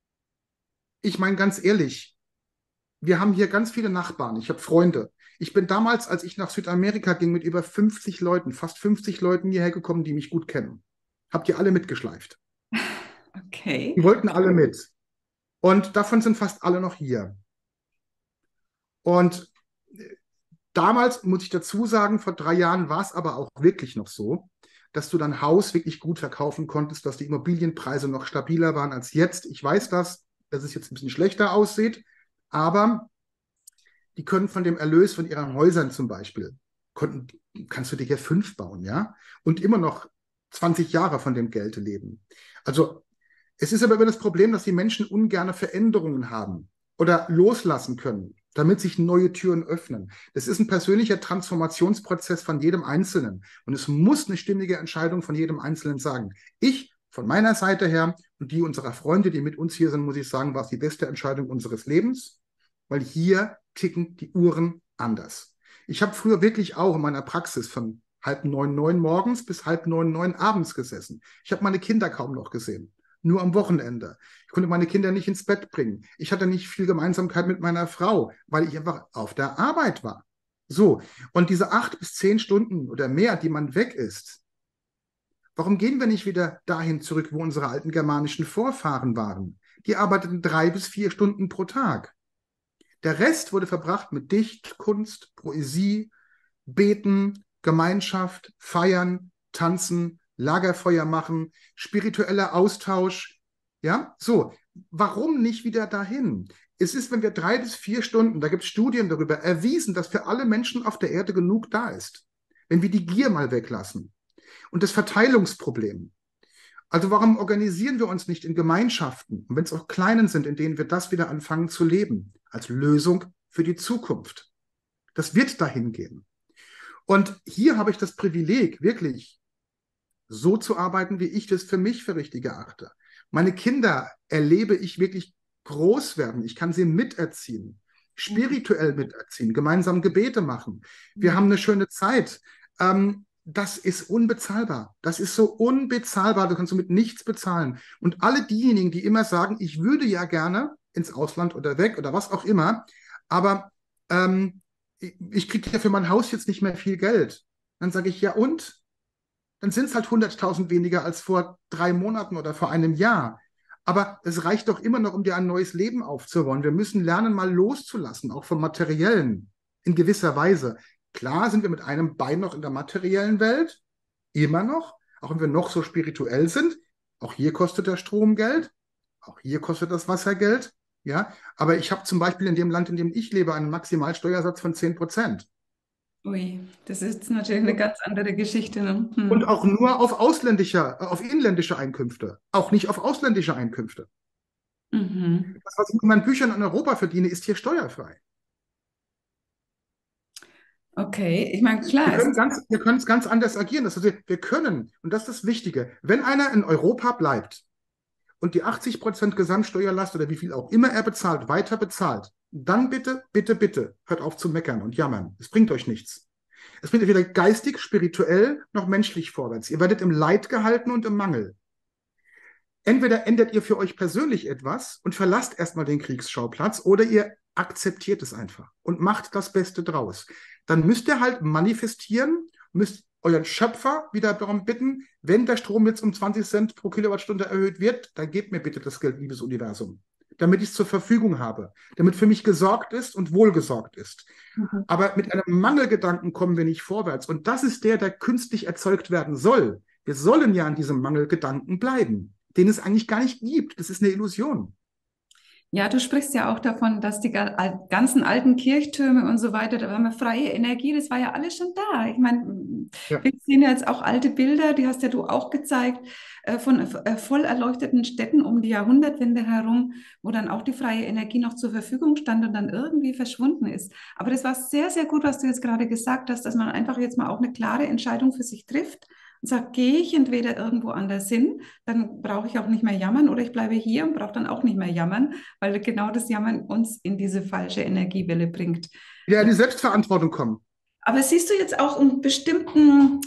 ich meine ganz ehrlich, wir haben hier ganz viele Nachbarn. Ich habe Freunde. Ich bin damals, als ich nach Südamerika ging, mit über fünfzig Leuten, fast fünfzig Leuten hierher gekommen, die mich gut kennen. Habt ihr alle mitgeschleift. Okay. Die wollten alle mit. Und davon sind fast alle noch hier. Und damals, muss ich dazu sagen, vor drei Jahren war es aber auch wirklich noch so, dass du dein Haus wirklich gut verkaufen konntest, dass die Immobilienpreise noch stabiler waren als jetzt. Ich weiß das, dass es jetzt ein bisschen schlechter aussieht, aber die können von dem Erlös von ihren Häusern zum Beispiel, konnten, kannst du dir hier fünf bauen, ja? Und immer noch zwanzig Jahre von dem Geld leben. Also es ist aber immer das Problem, dass die Menschen ungerne Veränderungen haben oder loslassen können, damit sich neue Türen öffnen. Das ist ein persönlicher Transformationsprozess von jedem Einzelnen. Und es muss eine stimmige Entscheidung von jedem Einzelnen sagen. Ich, von meiner Seite her und die unserer Freunde, die mit uns hier sind, muss ich sagen, war es die beste Entscheidung unseres Lebens, weil hier ticken die Uhren anders. Ich habe früher wirklich auch in meiner Praxis von halb neun, neun morgens bis halb neun, neun abends gesessen. Ich habe meine Kinder kaum noch gesehen. Nur am Wochenende. Ich konnte meine Kinder nicht ins Bett bringen. Ich hatte nicht viel Gemeinsamkeit mit meiner Frau, weil ich einfach auf der Arbeit war. So, und diese acht bis zehn Stunden oder mehr, die man weg ist, Warum gehen wir nicht wieder dahin zurück, wo unsere alten germanischen Vorfahren waren? Die arbeiteten drei bis vier Stunden pro Tag. Der Rest wurde verbracht mit Dichtkunst, Poesie, Beten, Gemeinschaft, Feiern, Tanzen, Lagerfeuer machen, spiritueller Austausch. Ja, so. Warum nicht wieder dahin? Es ist, wenn wir drei bis vier Stunden, da gibt es Studien darüber, erwiesen, dass für alle Menschen auf der Erde genug da ist. Wenn wir die Gier mal weglassen. Und das Verteilungsproblem. Also warum organisieren wir uns nicht in Gemeinschaften, und wenn es auch kleinen sind, in denen wir das wieder anfangen zu leben, als Lösung für die Zukunft? Das wird dahin gehen. Und hier habe ich das Privileg, wirklich so zu arbeiten, wie ich das für mich für richtig erachte. Meine Kinder erlebe ich wirklich groß werden. Ich kann sie miterziehen, spirituell miterziehen, gemeinsam Gebete machen. Wir haben eine schöne Zeit. Ähm, das ist unbezahlbar. Das ist so unbezahlbar. Das kannst du mit nichts bezahlen. Und alle diejenigen, die immer sagen, ich würde ja gerne ins Ausland oder weg oder was auch immer, aber ähm, ich kriege ja für mein Haus jetzt nicht mehr viel Geld. Dann sage ich, ja und? Dann sind es halt hunderttausend weniger als vor drei Monaten oder vor einem Jahr. Aber es reicht doch immer noch, um dir ein neues Leben aufzubauen. Wir müssen lernen, mal loszulassen, auch vom Materiellen, in gewisser Weise. Klar sind wir mit einem Bein noch in der materiellen Welt, immer noch, auch wenn wir noch so spirituell sind. Auch hier kostet der Strom Geld, auch hier kostet das Wasser Geld. Ja? Aber ich habe zum Beispiel in dem Land, in dem ich lebe, einen Maximalsteuersatz von zehn Prozent. Ui, das ist natürlich eine ganz andere Geschichte. Ne? Und Hm. auch nur auf ausländische, auf inländische Einkünfte, auch nicht auf ausländische Einkünfte. Mhm. Das, was ich mit meinen Büchern in Europa verdiene, ist hier steuerfrei. Okay, ich meine, Wir klar, es können ist, ganz, wir können es ganz anders agieren. Das heißt, wir können, und das ist das Wichtige, wenn einer in Europa bleibt und die achtzig Prozent Gesamtsteuerlast oder wie viel auch immer er bezahlt, weiter bezahlt, dann bitte, bitte, bitte, hört auf zu meckern und jammern. Es bringt euch nichts. Es bringt euch weder geistig, spirituell noch menschlich vorwärts. Ihr werdet im Leid gehalten und im Mangel. Entweder ändert ihr für euch persönlich etwas und verlasst erstmal den Kriegsschauplatz oder ihr akzeptiert es einfach und macht das Beste draus. Dann müsst ihr halt manifestieren, müsst euren Schöpfer wieder darum bitten, wenn der Strom jetzt um zwanzig Cent pro Kilowattstunde erhöht wird, dann gebt mir bitte das Geld, liebes Universum, damit ich es zur Verfügung habe, damit für mich gesorgt ist und wohlgesorgt ist. mhm. Aber mit einem Mangelgedanken kommen wir nicht vorwärts. Und das ist der, der künstlich erzeugt werden soll. Wir sollen ja an diesem Mangelgedanken bleiben, den es eigentlich gar nicht gibt. Das ist eine Illusion. Ja, du sprichst ja auch davon, dass die ga- al- ganzen alten Kirchtürme und so weiter, da haben wir freie Energie, das war ja alles schon da. Ich meine, Ja. wir sehen ja jetzt auch alte Bilder, die hast ja du auch gezeigt, äh, von äh, voll erleuchteten Städten um die Jahrhundertwende herum, wo dann auch die freie Energie noch zur Verfügung stand und dann irgendwie verschwunden ist. Aber das war sehr, sehr gut, was du jetzt gerade gesagt hast, dass man einfach jetzt mal auch eine klare Entscheidung für sich trifft und sagt, gehe ich entweder irgendwo anders hin, dann brauche ich auch nicht mehr jammern, oder ich bleibe hier und brauche dann auch nicht mehr jammern, weil genau das Jammern uns in diese falsche Energiewelle bringt. Wieder in die Selbstverantwortung kommen. Aber siehst du jetzt auch einen bestimmten,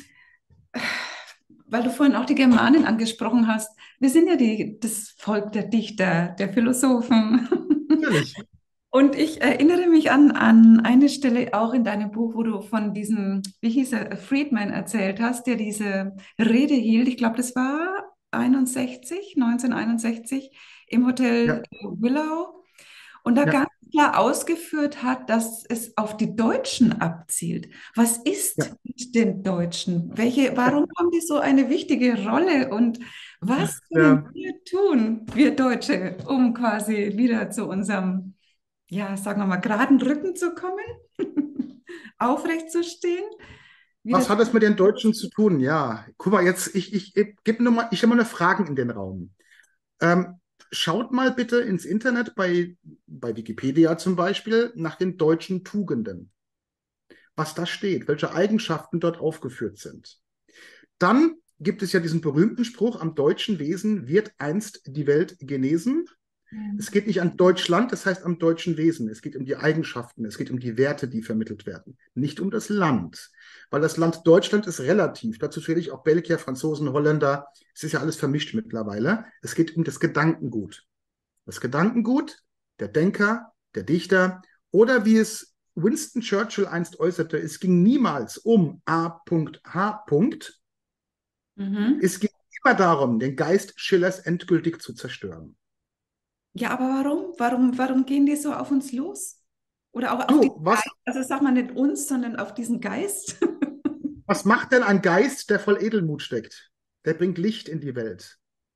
weil du vorhin auch die Germanen angesprochen hast, wir sind ja die, das Volk der Dichter, der Philosophen. Natürlich. Und ich erinnere mich an, an eine Stelle auch in deinem Buch, wo du von diesem, wie hieß er, Friedman erzählt hast, der diese Rede hielt. Ich glaube, das war einundsechzig, neunzehnhunderteinundsechzig im Hotel Ja, Willow. Und da ja, ganz klar ausgeführt hat, dass es auf die Deutschen abzielt. Was ist ja. mit den Deutschen? Welche, Ja. warum haben die so eine wichtige Rolle? Und was können Ja. wir tun, wir Deutsche, um quasi wieder zu unserem, ja, sagen wir mal, geraden Rücken zu kommen, aufrecht zu stehen? Wieder Was hat das mit den Deutschen zu tun? Ja, guck mal, jetzt, ich, ich, ich gebe nur mal, ich stelle mal eine Frage in den Raum. Ähm, schaut mal bitte ins Internet bei, bei Wikipedia zum Beispiel nach den deutschen Tugenden, was da steht, welche Eigenschaften dort aufgeführt sind. Dann gibt es ja diesen berühmten Spruch, am deutschen Wesen wird einst die Welt genesen. Es geht nicht an Deutschland, das heißt am deutschen Wesen. Es geht um die Eigenschaften, es geht um die Werte, die vermittelt werden, nicht um das Land. Weil das Land Deutschland ist relativ. Dazu zähle ich auch Belgier, Franzosen, Holländer. Es ist ja alles vermischt mittlerweile. Es geht um das Gedankengut. Das Gedankengut, der Denker, der Dichter oder wie es Winston Churchill einst äußerte, es ging niemals um A H Mhm. Es geht immer darum, den Geist Schillers endgültig zu zerstören. Ja, aber warum? Warum, warum gehen die so auf uns los? Oder auch auf Du, diesen was, Geist? Also sag mal nicht uns, sondern auf diesen Geist. was macht denn ein Geist, der voll Edelmut steckt? Der bringt Licht in die Welt.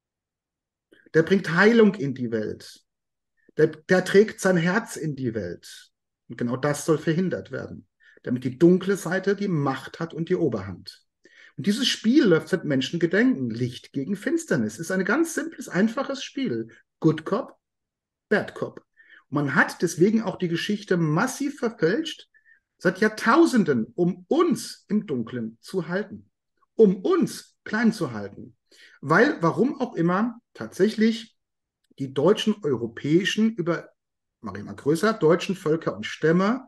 Der bringt Heilung in die Welt. Der, der trägt sein Herz in die Welt. Und genau das soll verhindert werden, damit die dunkle Seite die Macht hat und die Oberhand. Und dieses Spiel läuft seit Menschengedenken. Licht gegen Finsternis. Ist ein ganz simples, einfaches Spiel. Good Cop, Bad Cop. Und man hat deswegen auch die Geschichte massiv verfälscht, seit Jahrtausenden, um uns im Dunkeln zu halten. Um uns klein zu halten. Weil, warum auch immer, tatsächlich die deutschen, europäischen, über, mache ich mal größer, deutschen Völker und Stämme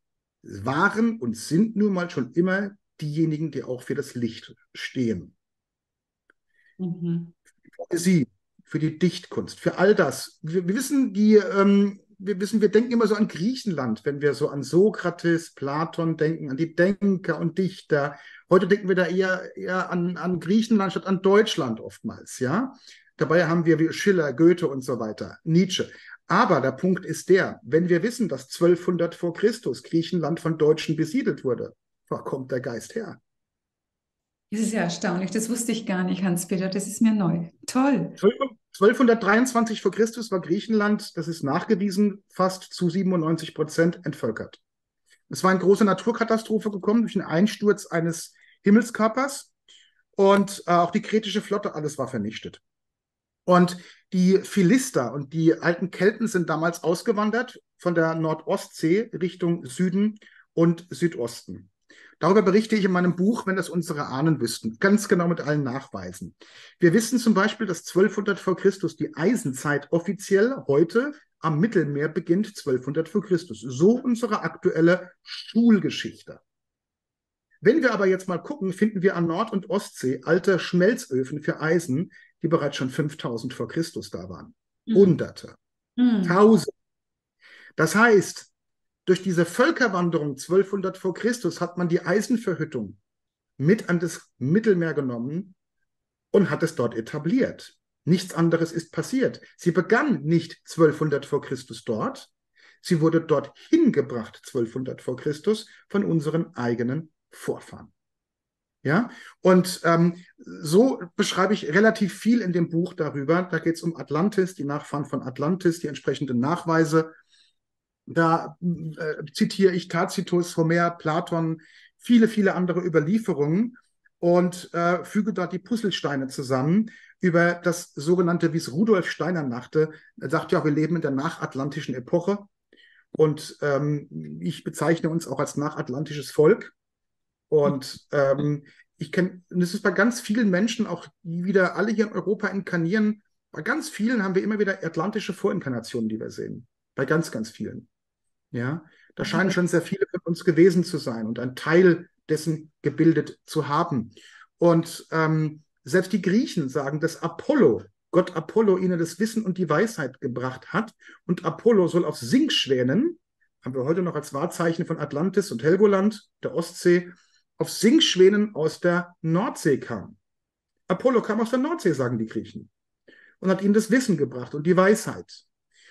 waren und sind nun mal schon immer diejenigen, die auch für das Licht stehen. Mhm. Sie, für die Dichtkunst, für all das. Wir, wir wissen, die, ähm, wir wissen, wir denken immer so an Griechenland, wenn wir so an Sokrates, Platon denken, an die Denker und Dichter. Heute denken wir da eher, eher an, an Griechenland statt an Deutschland oftmals, ja. Dabei haben wir wie Schiller, Goethe und so weiter, Nietzsche. Aber der Punkt ist der, wenn wir wissen, dass zwölfhundert vor Christus Griechenland von Deutschen besiedelt wurde, wo kommt der Geist her? Das ist ja erstaunlich. Das wusste ich gar nicht, Hans-Peter. Das ist mir neu. Toll. zwölfhundertdreiundzwanzig vor Christus war Griechenland, das ist nachgewiesen, fast zu siebenundneunzig Prozent entvölkert. Es war eine große Naturkatastrophe gekommen durch den Einsturz eines Himmelskörpers und äh, auch die kretische Flotte, alles war vernichtet. Und die Philister und die alten Kelten sind damals ausgewandert von der Nordostsee Richtung Süden und Südosten. Darüber berichte ich in meinem Buch, wenn das unsere Ahnen wüssten, ganz genau mit allen Nachweisen. Wir wissen zum Beispiel, dass zwölfhundert vor Christus die Eisenzeit offiziell heute am Mittelmeer beginnt, zwölfhundert vor Christus. So unsere aktuelle Schulgeschichte. Wenn wir aber jetzt mal gucken, finden wir an Nord- und Ostsee alte Schmelzöfen für Eisen, die bereits schon fünftausend vor Christus da waren. Mhm. Hunderte, Mhm. Tausende. Das heißt, durch diese Völkerwanderung zwölfhundert vor Christus hat man die Eisenverhüttung mit an das Mittelmeer genommen und hat es dort etabliert. Nichts anderes ist passiert. Sie begann nicht zwölfhundert vor Christus dort, sie wurde dorthin gebracht, zwölfhundert vor Christus, von unseren eigenen Vorfahren. Ja, und ähm, so beschreibe ich relativ viel in dem Buch darüber. Da geht es um Atlantis, die Nachfahren von Atlantis, die entsprechenden Nachweise. Da äh, zitiere ich Tacitus, Homer, Platon, viele, viele andere Überlieferungen und äh, füge dort die Puzzlesteine zusammen über das sogenannte, wie es Rudolf Steiner nannte. Er sagt ja, wir leben in der nachatlantischen Epoche und ähm, ich bezeichne uns auch als nachatlantisches Volk. Und ähm, ich kenne, und es ist bei ganz vielen Menschen, auch die wieder alle hier in Europa inkarnieren, bei ganz vielen haben wir immer wieder atlantische Vorinkarnationen, die wir sehen. Bei ganz, ganz vielen. Ja, da scheinen schon sehr viele von uns gewesen zu sein und ein Teil dessen gebildet zu haben. Und ähm, selbst die Griechen sagen, dass Apollo, Gott Apollo, ihnen das Wissen und die Weisheit gebracht hat. Und Apollo soll auf Singschwänen, haben wir heute noch als Wahrzeichen von Atlantis und Helgoland, der Ostsee, auf Singschwänen aus der Nordsee kam. Apollo kam aus der Nordsee, sagen die Griechen, und hat ihnen das Wissen gebracht und die Weisheit.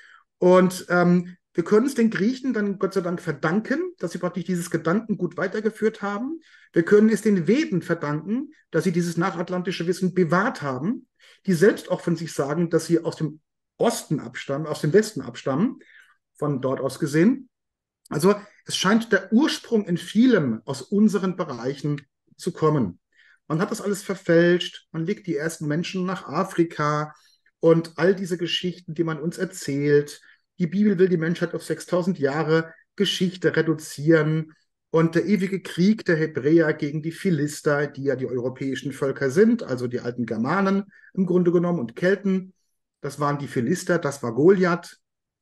Und ähm, wir können es den Griechen dann Gott sei Dank verdanken, dass sie praktisch dieses Gedankengut weitergeführt haben. Wir können es den Veden verdanken, dass sie dieses nachatlantische Wissen bewahrt haben, die selbst auch von sich sagen, dass sie aus dem Osten abstammen, aus dem Westen abstammen, von dort aus gesehen. Also es scheint der Ursprung in vielem aus unseren Bereichen zu kommen. Man hat das alles verfälscht, man legt die ersten Menschen nach Afrika und all diese Geschichten, die man uns erzählt. Die Bibel will die Menschheit auf sechstausend Jahre Geschichte reduzieren und der ewige Krieg der Hebräer gegen die Philister, die ja die europäischen Völker sind, also die alten Germanen im Grunde genommen und Kelten, das waren die Philister, das war Goliath.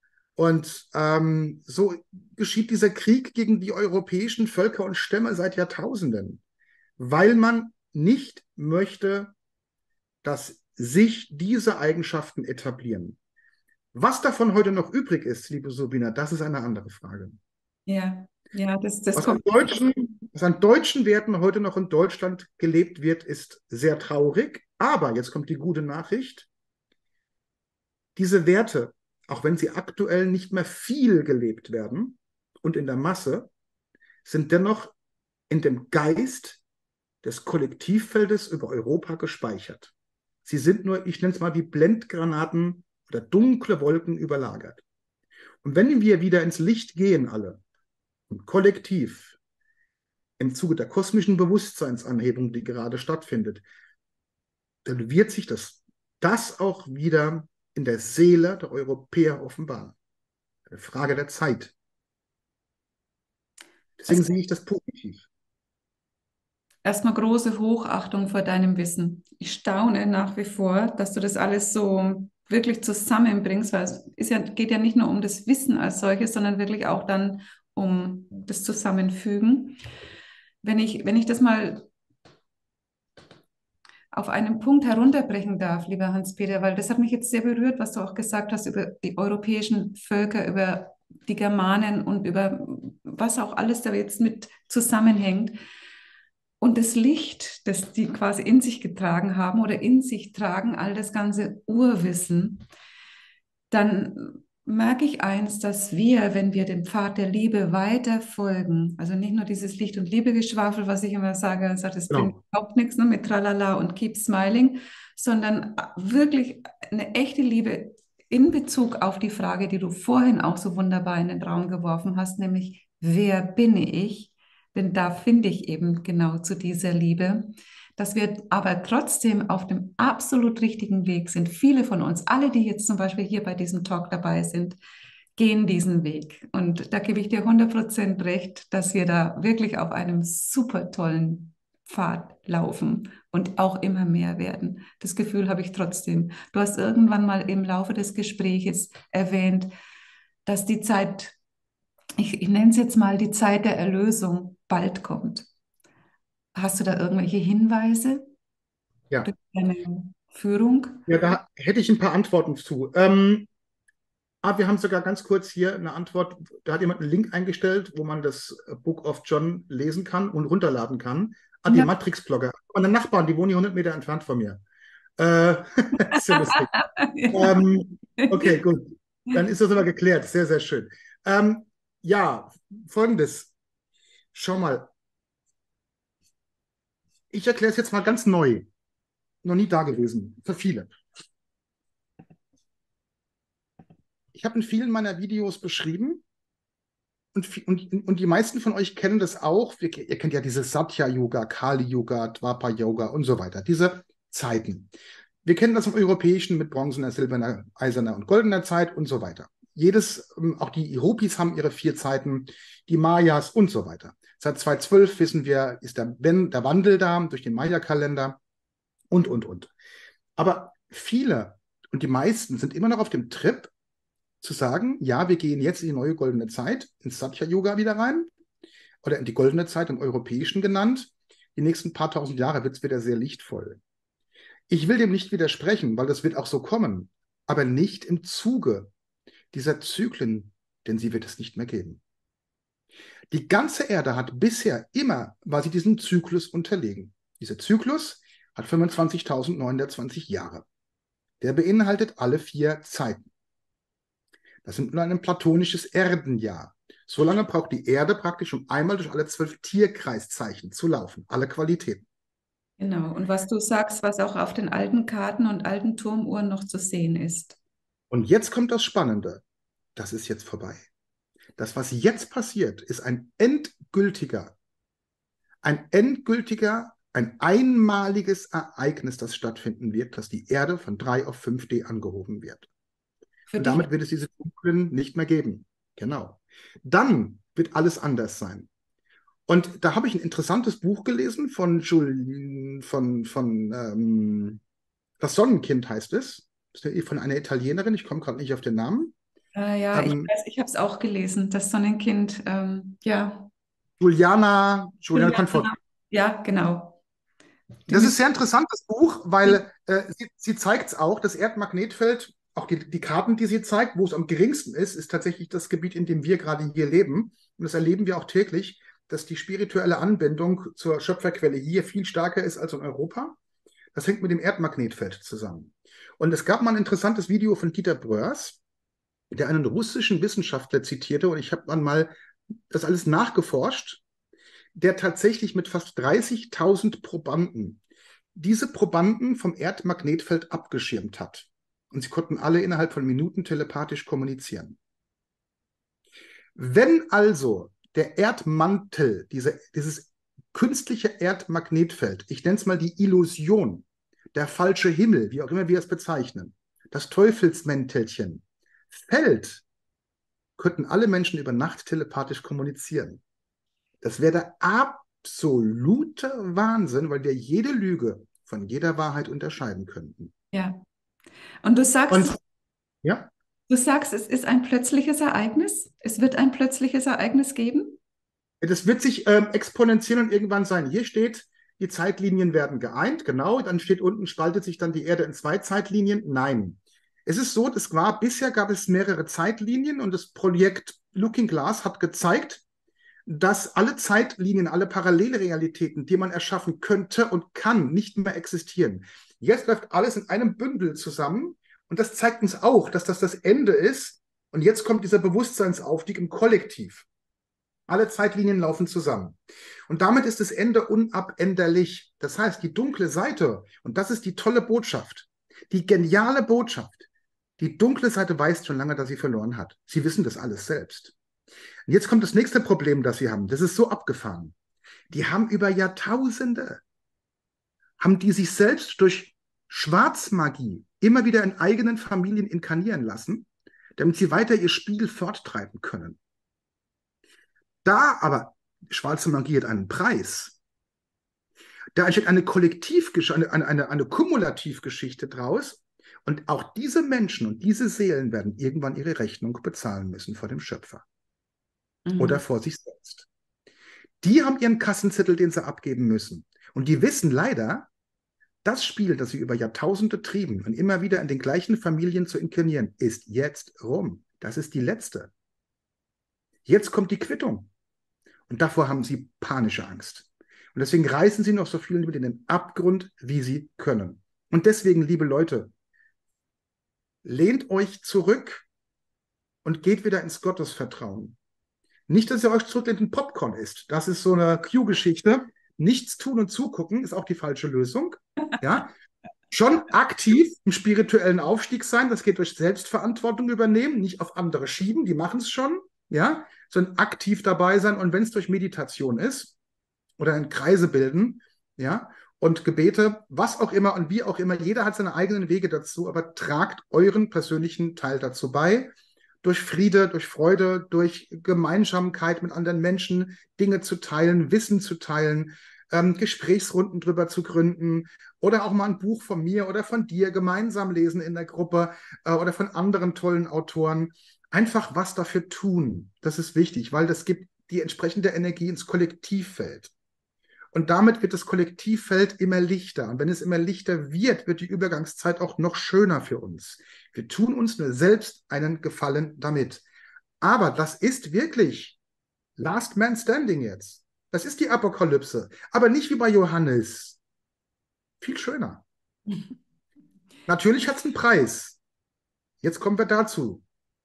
Und ähm, so geschieht dieser Krieg gegen die europäischen Völker und Stämme seit Jahrtausenden, weil man nicht möchte, dass sich diese Eigenschaften etablieren. Was davon heute noch übrig ist, liebe Sabina, das ist eine andere Frage. Ja, ja, das, das Was im kommt. Deutschen, Was an deutschen Werten heute noch in Deutschland gelebt wird, ist sehr traurig. Aber jetzt kommt die gute Nachricht. Diese Werte, auch wenn sie aktuell nicht mehr viel gelebt werden und in der Masse, sind dennoch in dem Geist des Kollektivfeldes über Europa gespeichert. Sie sind nur, ich nenne es mal wie Blendgranaten oder dunkle Wolken überlagert. Und wenn wir wieder ins Licht gehen, alle, und kollektiv, im Zuge der kosmischen Bewusstseinsanhebung, die gerade stattfindet, dann wird sich das, das auch wieder in der Seele der Europäer offenbaren. Eine Frage der Zeit. Deswegen Also sehe ich das positiv. erstmal große Hochachtung vor deinem Wissen. Ich staune nach wie vor, dass du das alles so wirklich zusammenbringst, weil es ist ja, geht ja nicht nur um das Wissen als solches, sondern wirklich auch dann um das Zusammenfügen. Wenn ich, wenn ich das mal auf einen Punkt herunterbrechen darf, lieber Hans-Peter, weil das hat mich jetzt sehr berührt, was du auch gesagt hast über die europäischen Völker, über die Germanen und über was auch alles da jetzt mit zusammenhängt. Und das Licht, das die quasi in sich getragen haben oder in sich tragen, all das ganze Urwissen, dann merke ich eins, dass wir, wenn wir dem Pfad der Liebe weiter folgen, also nicht nur dieses Licht- und Liebegeschwafel, was ich immer sage, und sage, das bringt Genau. überhaupt nichts, ne, mit Tralala und Keep Smiling, sondern wirklich eine echte Liebe in Bezug auf die Frage, die du vorhin auch so wunderbar in den Raum geworfen hast, nämlich, wer bin ich? Denn da finde ich eben genau zu dieser Liebe, dass wir aber trotzdem auf dem absolut richtigen Weg sind. Viele von uns, alle, die jetzt zum Beispiel hier bei diesem Talk dabei sind, gehen diesen Weg. Und da gebe ich dir hundert Prozent recht, dass wir da wirklich auf einem super tollen Pfad laufen und auch immer mehr werden. Das Gefühl habe ich trotzdem. Du hast irgendwann mal im Laufe des Gespräches erwähnt, dass die Zeit, ich, ich nenne es jetzt mal die Zeit der Erlösung, bald kommt. Hast du da irgendwelche Hinweise Ja. durch deine Führung? Ja, da hätte ich ein paar Antworten zu. Ähm, ah, wir haben sogar ganz kurz hier eine Antwort. Da hat jemand einen Link eingestellt, wo man das Book of John lesen kann und runterladen kann. Ah, die Ja. Matrix-Blogger. Meine Nachbarn, die wohnen hier hundert Meter entfernt von mir. Äh, ist ja lustig. Ja. Ähm, okay, gut. Dann ist das aber geklärt. Sehr, sehr schön. Ähm, ja, folgendes. Schau mal. Ich erkläre es jetzt mal ganz neu. Noch nie da gewesen. Für viele. Ich habe in vielen meiner Videos beschrieben, und, und, und die meisten von euch kennen das auch. Wir, ihr kennt ja diese Satya-Yoga, Kali-Yoga, Dwapar-Yoga und so weiter. Diese Zeiten. Wir kennen das im Europäischen mit bronzener, silberner, eiserner und goldener Zeit und so weiter. Jedes, auch die Hopis haben ihre vier Zeiten, die Mayas und so weiter. Seit zweitausendzwölf wissen wir, ist der, der Wandel da durch den Maya-Kalender und, und, und. Aber viele und die meisten sind immer noch auf dem Trip, zu sagen, ja, wir gehen jetzt in die neue goldene Zeit, ins Satya-Yoga wieder rein, oder in die goldene Zeit im Europäischen genannt. Die nächsten paar tausend Jahre wird es wieder sehr lichtvoll. Ich will dem nicht widersprechen, weil das wird auch so kommen, aber nicht im Zuge dieser Zyklen, denn sie wird es nicht mehr geben. Die ganze Erde hat bisher immer, war sie diesem Zyklus unterlegen. Dieser Zyklus hat fünfundzwanzigtausendneunhundertzwanzig Jahre. Der beinhaltet alle vier Zeiten. Das sind nur ein platonisches Erdenjahr. So lange braucht die Erde praktisch, um einmal durch alle zwölf Tierkreiszeichen zu laufen. Alle Qualitäten. Genau. Und was du sagst, was auch auf den alten Karten und alten Turmuhren noch zu sehen ist. Und jetzt kommt das Spannende. Das ist jetzt vorbei. Das, was jetzt passiert, ist ein endgültiger, ein endgültiger, ein einmaliges Ereignis, das stattfinden wird, dass die Erde von drei auf fünf D angehoben wird. Für Und dich? damit wird es diese Zyklen nicht mehr geben. Genau. Dann wird alles anders sein. Und da habe ich ein interessantes Buch gelesen von Julie, von, von ähm, Das Sonnenkind heißt es. Das ist von einer Italienerin, ich komme gerade nicht auf den Namen. Äh, ja, ich Ähm, weiß, ich habe es auch gelesen, das Sonnenkind. Ähm, ja. Juliana, Juliana Confort. Juliana. Ja, genau. Die Das mit ist sehr interessant, das Buch, weil äh, sie, sie zeigt es auch, das Erdmagnetfeld, auch die, die Karten, die sie zeigt, wo es am geringsten ist, ist tatsächlich das Gebiet, in dem wir gerade hier leben. Und das erleben wir auch täglich. dass die spirituelle Anbindung zur Schöpferquelle hier viel stärker ist als in Europa. Das hängt mit dem Erdmagnetfeld zusammen. Und es gab mal ein interessantes Video von Dieter Bröers, der einen russischen Wissenschaftler zitierte, und ich habe dann mal das alles nachgeforscht, der tatsächlich mit fast dreißigtausend Probanden diese Probanden vom Erdmagnetfeld abgeschirmt hat. Und sie konnten alle innerhalb von Minuten telepathisch kommunizieren. Wenn also der Erdmantel, diese, dieses künstliche Erdmagnetfeld, ich nenne es mal die Illusion, der falsche Himmel, wie auch immer wir es bezeichnen, das Teufelsmäntelchen, fällt, könnten alle Menschen über Nacht telepathisch kommunizieren. Das wäre der absolute Wahnsinn, weil wir jede Lüge von jeder Wahrheit unterscheiden könnten. Ja. Und du sagst, Und ja, du sagst, es ist ein plötzliches Ereignis. Es wird ein plötzliches Ereignis geben. das wird sich ähm, exponentiell und irgendwann sein. Hier steht, die Zeitlinien werden geeint, genau. Dann steht unten, spaltet sich dann die Erde in zwei Zeitlinien. Nein. Es ist so, es war, bisher gab es mehrere Zeitlinien und das Projekt Looking Glass hat gezeigt, dass alle Zeitlinien, alle Parallelrealitäten, die man erschaffen könnte und kann, nicht mehr existieren. Jetzt läuft alles in einem Bündel zusammen und das zeigt uns auch, dass das das Ende ist. Und jetzt kommt dieser Bewusstseinsaufstieg im Kollektiv. Alle Zeitlinien laufen zusammen. Und damit ist das Ende unabänderlich. Das heißt, die dunkle Seite, und das ist die tolle Botschaft, die geniale Botschaft, die dunkle Seite weiß schon lange, dass sie verloren hat. Sie wissen das alles selbst. Und jetzt kommt das nächste Problem, das sie haben. Das ist so abgefahren. Die haben über Jahrtausende, haben die sich selbst durch Schwarzmagie immer wieder in eigenen Familien inkarnieren lassen, damit sie weiter ihr Spiel forttreiben können. Da aber, schwarze Magie hat einen Preis. Da entsteht eine Kollektivgeschichte, eine, eine, eine Kumulativgeschichte draus. Und auch diese Menschen und diese Seelen werden irgendwann ihre Rechnung bezahlen müssen vor dem Schöpfer. Mhm. Oder vor sich selbst. Die haben ihren Kassenzettel, den sie abgeben müssen. Und die wissen leider, das Spiel, das sie über Jahrtausende trieben und immer wieder in den gleichen Familien zu inkarnieren, ist jetzt rum. Das ist die letzte. Jetzt kommt die Quittung. Und davor haben sie panische Angst. Und deswegen reißen sie noch so viel mit in den Abgrund, wie sie können. Und deswegen, liebe Leute, lehnt euch zurück und geht wieder ins Gottesvertrauen. Nicht, dass ihr euch zurück in den Popcorn isst. Das ist so eine Q-Geschichte. Nichts tun und zugucken ist auch die falsche Lösung. Ja? Schon aktiv im spirituellen Aufstieg sein. Das geht durch Selbstverantwortung übernehmen, nicht auf andere schieben. Die machen es schon. Ja? Sondern aktiv dabei sein. Und wenn es durch Meditation ist oder in Kreise bilden, ja, und Gebete, was auch immer und wie auch immer, jeder hat seine eigenen Wege dazu, aber tragt euren persönlichen Teil dazu bei. Durch Friede, durch Freude, durch Gemeinsamkeit mit anderen Menschen, Dinge zu teilen, Wissen zu teilen, ähm, Gesprächsrunden drüber zu gründen oder auch mal ein Buch von mir oder von dir gemeinsam lesen in der Gruppe äh, oder von anderen tollen Autoren. Einfach was dafür tun. Das ist wichtig, weil das gibt die entsprechende Energie ins Kollektivfeld. Und damit wird das Kollektivfeld immer lichter. Und wenn es immer lichter wird, wird die Übergangszeit auch noch schöner für uns. Wir tun uns nur selbst einen Gefallen damit. Aber das ist wirklich Last Man Standing jetzt. Das ist die Apokalypse. Aber nicht wie bei Johannes. Viel schöner. Natürlich hat es einen Preis. Jetzt kommen wir dazu.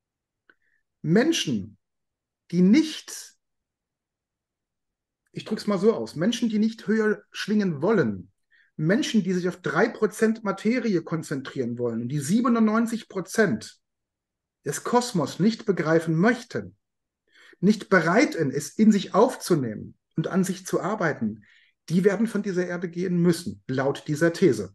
Menschen, die nicht Ich drücke es mal so aus, Menschen, die nicht höher schwingen wollen, Menschen, die sich auf drei Prozent Materie konzentrieren wollen und die siebenundneunzig Prozent des Kosmos nicht begreifen möchten, nicht bereit sind, es in sich aufzunehmen und an sich zu arbeiten, die werden von dieser Erde gehen müssen, laut dieser These.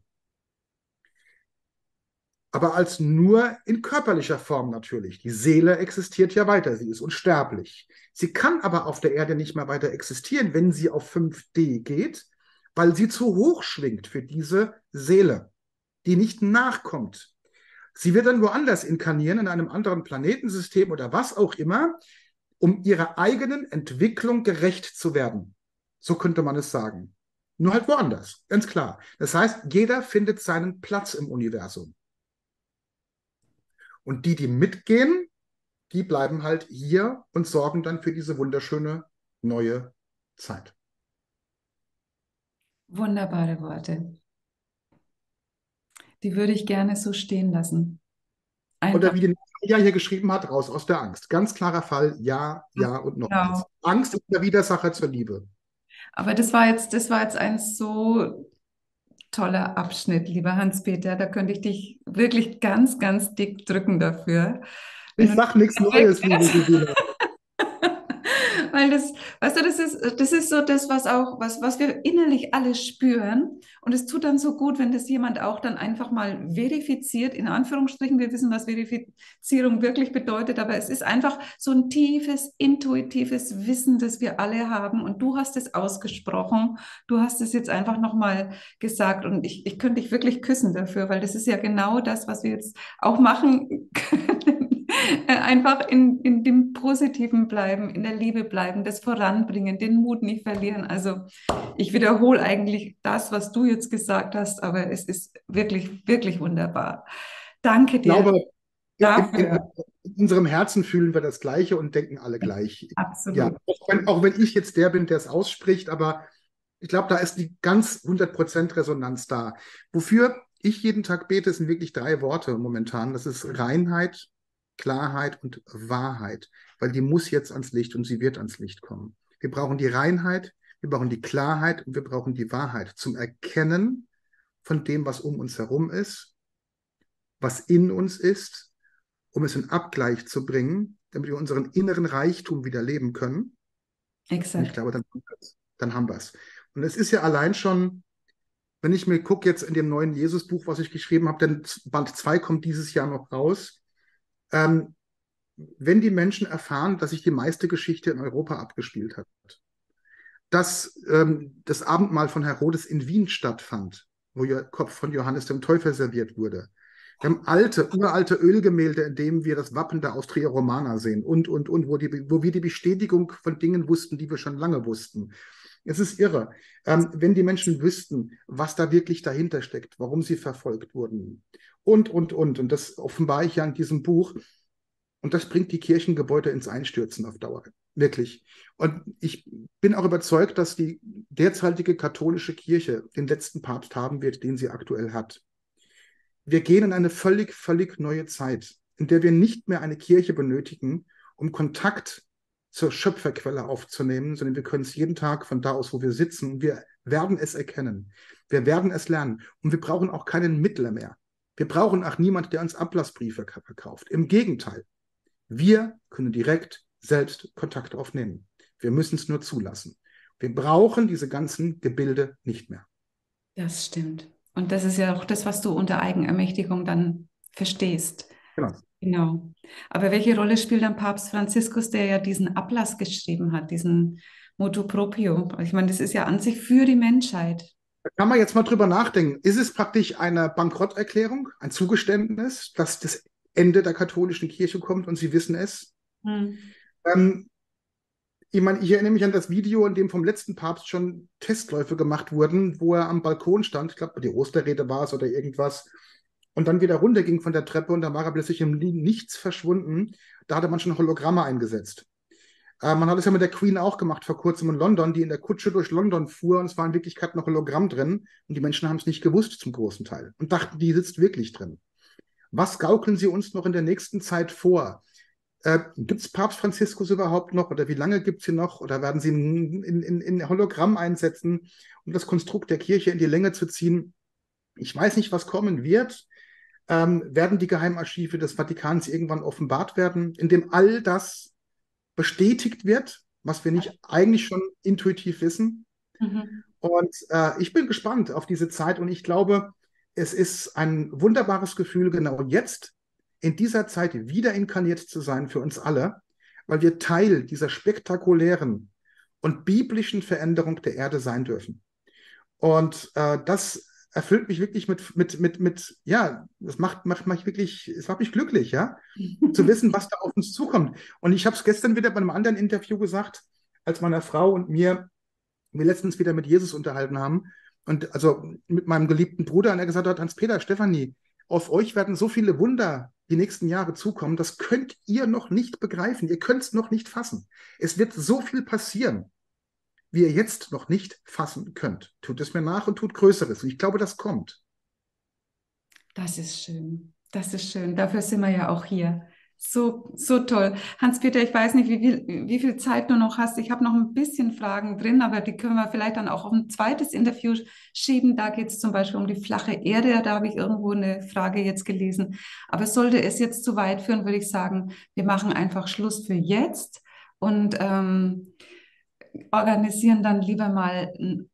Aber als nur in körperlicher Form natürlich. Die Seele existiert ja weiter, sie ist unsterblich. Sie kann aber auf der Erde nicht mehr weiter existieren, wenn sie auf fünf D geht, weil sie zu hoch schwingt für diese Seele, die nicht nachkommt. Sie wird dann woanders inkarnieren, in einem anderen Planetensystem oder was auch immer, um ihrer eigenen Entwicklung gerecht zu werden. So könnte man es sagen. Nur halt woanders, ganz klar. Das heißt, jeder findet seinen Platz im Universum. Und die, die mitgehen, die bleiben halt hier und sorgen dann für diese wunderschöne neue Zeit. Wunderbare Worte. Die würde ich gerne so stehen lassen. Oder Einfach. wie die Maria hier geschrieben hat, raus aus der Angst. Ganz klarer Fall, ja, ja und nochmals. Genau. Angst ist der Widersacher zur Liebe. Aber das war jetzt, das war jetzt ein so toller Abschnitt, lieber Hans-Peter. Da könnte ich dich wirklich ganz, ganz dick drücken dafür. Wenn Ich du sage nichts Neues, liebe Sibylle. Weil das, weißt du, das ist, das ist so das, was auch, was, was wir innerlich alle spüren. Und es tut dann so gut, wenn das jemand auch dann einfach mal verifiziert, in Anführungsstrichen. Wir wissen, was Verifizierung wirklich bedeutet, aber es ist einfach so ein tiefes, intuitives Wissen, das wir alle haben. Und du hast es ausgesprochen. Du hast es jetzt einfach nochmal gesagt. Und ich, ich könnte dich wirklich küssen dafür, weil das ist ja genau das, was wir jetzt auch machen können. Einfach in, in dem Positiven bleiben, in der Liebe bleiben, das voranbringen, den Mut nicht verlieren. Also ich wiederhole eigentlich das, was du jetzt gesagt hast, aber es ist wirklich, wirklich wunderbar. Danke Ich dir glaube, in, in, dafür. in unserem Herzen fühlen wir das Gleiche und denken alle gleich. Ja, Absolut. auch wenn, auch wenn ich jetzt der bin, der es ausspricht, aber ich glaube, da ist die ganz hundert Prozent Resonanz da. Wofür ich jeden Tag bete, sind wirklich drei Worte momentan. Das ist Reinheit, Klarheit und Wahrheit, weil die muss jetzt ans Licht und sie wird ans Licht kommen. Wir brauchen die Reinheit, wir brauchen die Klarheit und wir brauchen die Wahrheit zum Erkennen von dem, was um uns herum ist, was in uns ist, um es in Abgleich zu bringen, damit wir unseren inneren Reichtum wieder leben können. Und ich Exakt. glaube, dann, dann haben wir es. Und es ist ja allein schon, wenn ich mir gucke jetzt in dem neuen Jesus-Buch, was ich geschrieben habe, denn Band zwei kommt dieses Jahr noch raus, ähm, wenn die Menschen erfahren, dass sich die meiste Geschichte in Europa abgespielt hat, dass ähm, das Abendmahl von Herodes in Wien stattfand, wo der Kopf von Johannes dem Täufer serviert wurde. Wir haben alte, uralte Ölgemälde, in denen wir das Wappen der Austria Romana sehen und, und, und, wo, die, wo wir die Bestätigung von Dingen wussten, die wir schon lange wussten. Es ist irre. Ähm, wenn die Menschen wüssten, was da wirklich dahinter steckt, warum sie verfolgt wurden und, und, und. Und das offenbare ich ja in diesem Buch. Und das bringt die Kirchengebäude ins Einstürzen auf Dauer. Wirklich. Und ich bin auch überzeugt, dass die derzeitige katholische Kirche den letzten Papst haben wird, den sie aktuell hat. Wir gehen in eine völlig, völlig neue Zeit, in der wir nicht mehr eine Kirche benötigen, um Kontakt zur Schöpferquelle aufzunehmen, sondern wir können es jeden Tag von da aus, wo wir sitzen. Wir werden es erkennen. Wir werden es lernen. Und wir brauchen auch keinen Mittler mehr. Wir brauchen auch niemanden, der uns Ablassbriefe verkauft. Im Gegenteil. Wir können direkt selbst Kontakt aufnehmen. Wir müssen es nur zulassen. Wir brauchen diese ganzen Gebilde nicht mehr. Das stimmt. Und das ist ja auch das, was du unter Eigenermächtigung dann verstehst. Genau. Genau. Aber welche Rolle spielt dann Papst Franziskus, der ja diesen Ablass geschrieben hat, diesen Motu Proprio? Ich meine, das ist ja an sich für die Menschheit. Da kann man jetzt mal drüber nachdenken. Ist es praktisch eine Bankrotterklärung, ein Zugeständnis, dass das Ende der katholischen Kirche kommt und sie wissen es? Hm. Ähm, ich meine, ich erinnere mich an das Video, in dem vom letzten Papst schon Testläufe gemacht wurden, wo er am Balkon stand, ich glaube, die Osterrede war es oder irgendwas, und dann wieder runterging von der Treppe und dann war er plötzlich im Nichts verschwunden. Da hatte man schon Hologramme eingesetzt. Äh, man hat es ja mit der Queen auch gemacht vor kurzem in London, die in der Kutsche durch London fuhr und es war in Wirklichkeit noch Hologramm drin und die Menschen haben es nicht gewusst zum großen Teil und dachten, die sitzt wirklich drin. Was gaukeln sie uns noch in der nächsten Zeit vor? Äh, gibt es Papst Franziskus überhaupt noch oder wie lange gibt es ihn noch? Oder werden sie in, in, in Hologramm einsetzen, um das Konstrukt der Kirche in die Länge zu ziehen? Ich weiß nicht, was kommen wird. Ähm, werden die Geheimarchive des Vatikans irgendwann offenbart werden, in dem all das bestätigt wird, was wir nicht eigentlich schon intuitiv wissen? Mhm. Und äh, ich bin gespannt auf diese Zeit und ich glaube, es ist ein wunderbares Gefühl, genau jetzt in dieser Zeit wieder inkarniert zu sein für uns alle, weil wir Teil dieser spektakulären und biblischen Veränderung der Erde sein dürfen. Und äh, das erfüllt mich wirklich mit, mit, mit, mit ja, das macht, macht mich wirklich, es macht mich glücklich, ja, zu wissen, was da auf uns zukommt. Und ich habe es gestern wieder bei einem anderen Interview gesagt, als meiner Frau und mir wir letztens wieder mit Jesus unterhalten haben und also mit meinem geliebten Bruder und er gesagt hat, Hans-Peter, Stefanie, auf euch werden so viele Wunder die nächsten Jahre zukommen, das könnt ihr noch nicht begreifen, ihr könnt es noch nicht fassen. Es wird so viel passieren. wie ihr jetzt noch nicht fassen könnt. Tut es mir nach und tut Größeres. Und ich glaube, das kommt. Das ist schön. Das ist schön. Dafür sind wir ja auch hier. So, so toll. Hans-Peter, ich weiß nicht, wie viel, wie viel Zeit du noch hast. Ich habe noch ein bisschen Fragen drin, aber die können wir vielleicht dann auch auf ein zweites Interview schieben. Da geht es zum Beispiel um die flache Erde. Da habe ich irgendwo eine Frage jetzt gelesen. Aber sollte es jetzt zu weit führen, würde ich sagen, wir machen einfach Schluss für jetzt und ähm, organisieren dann lieber mal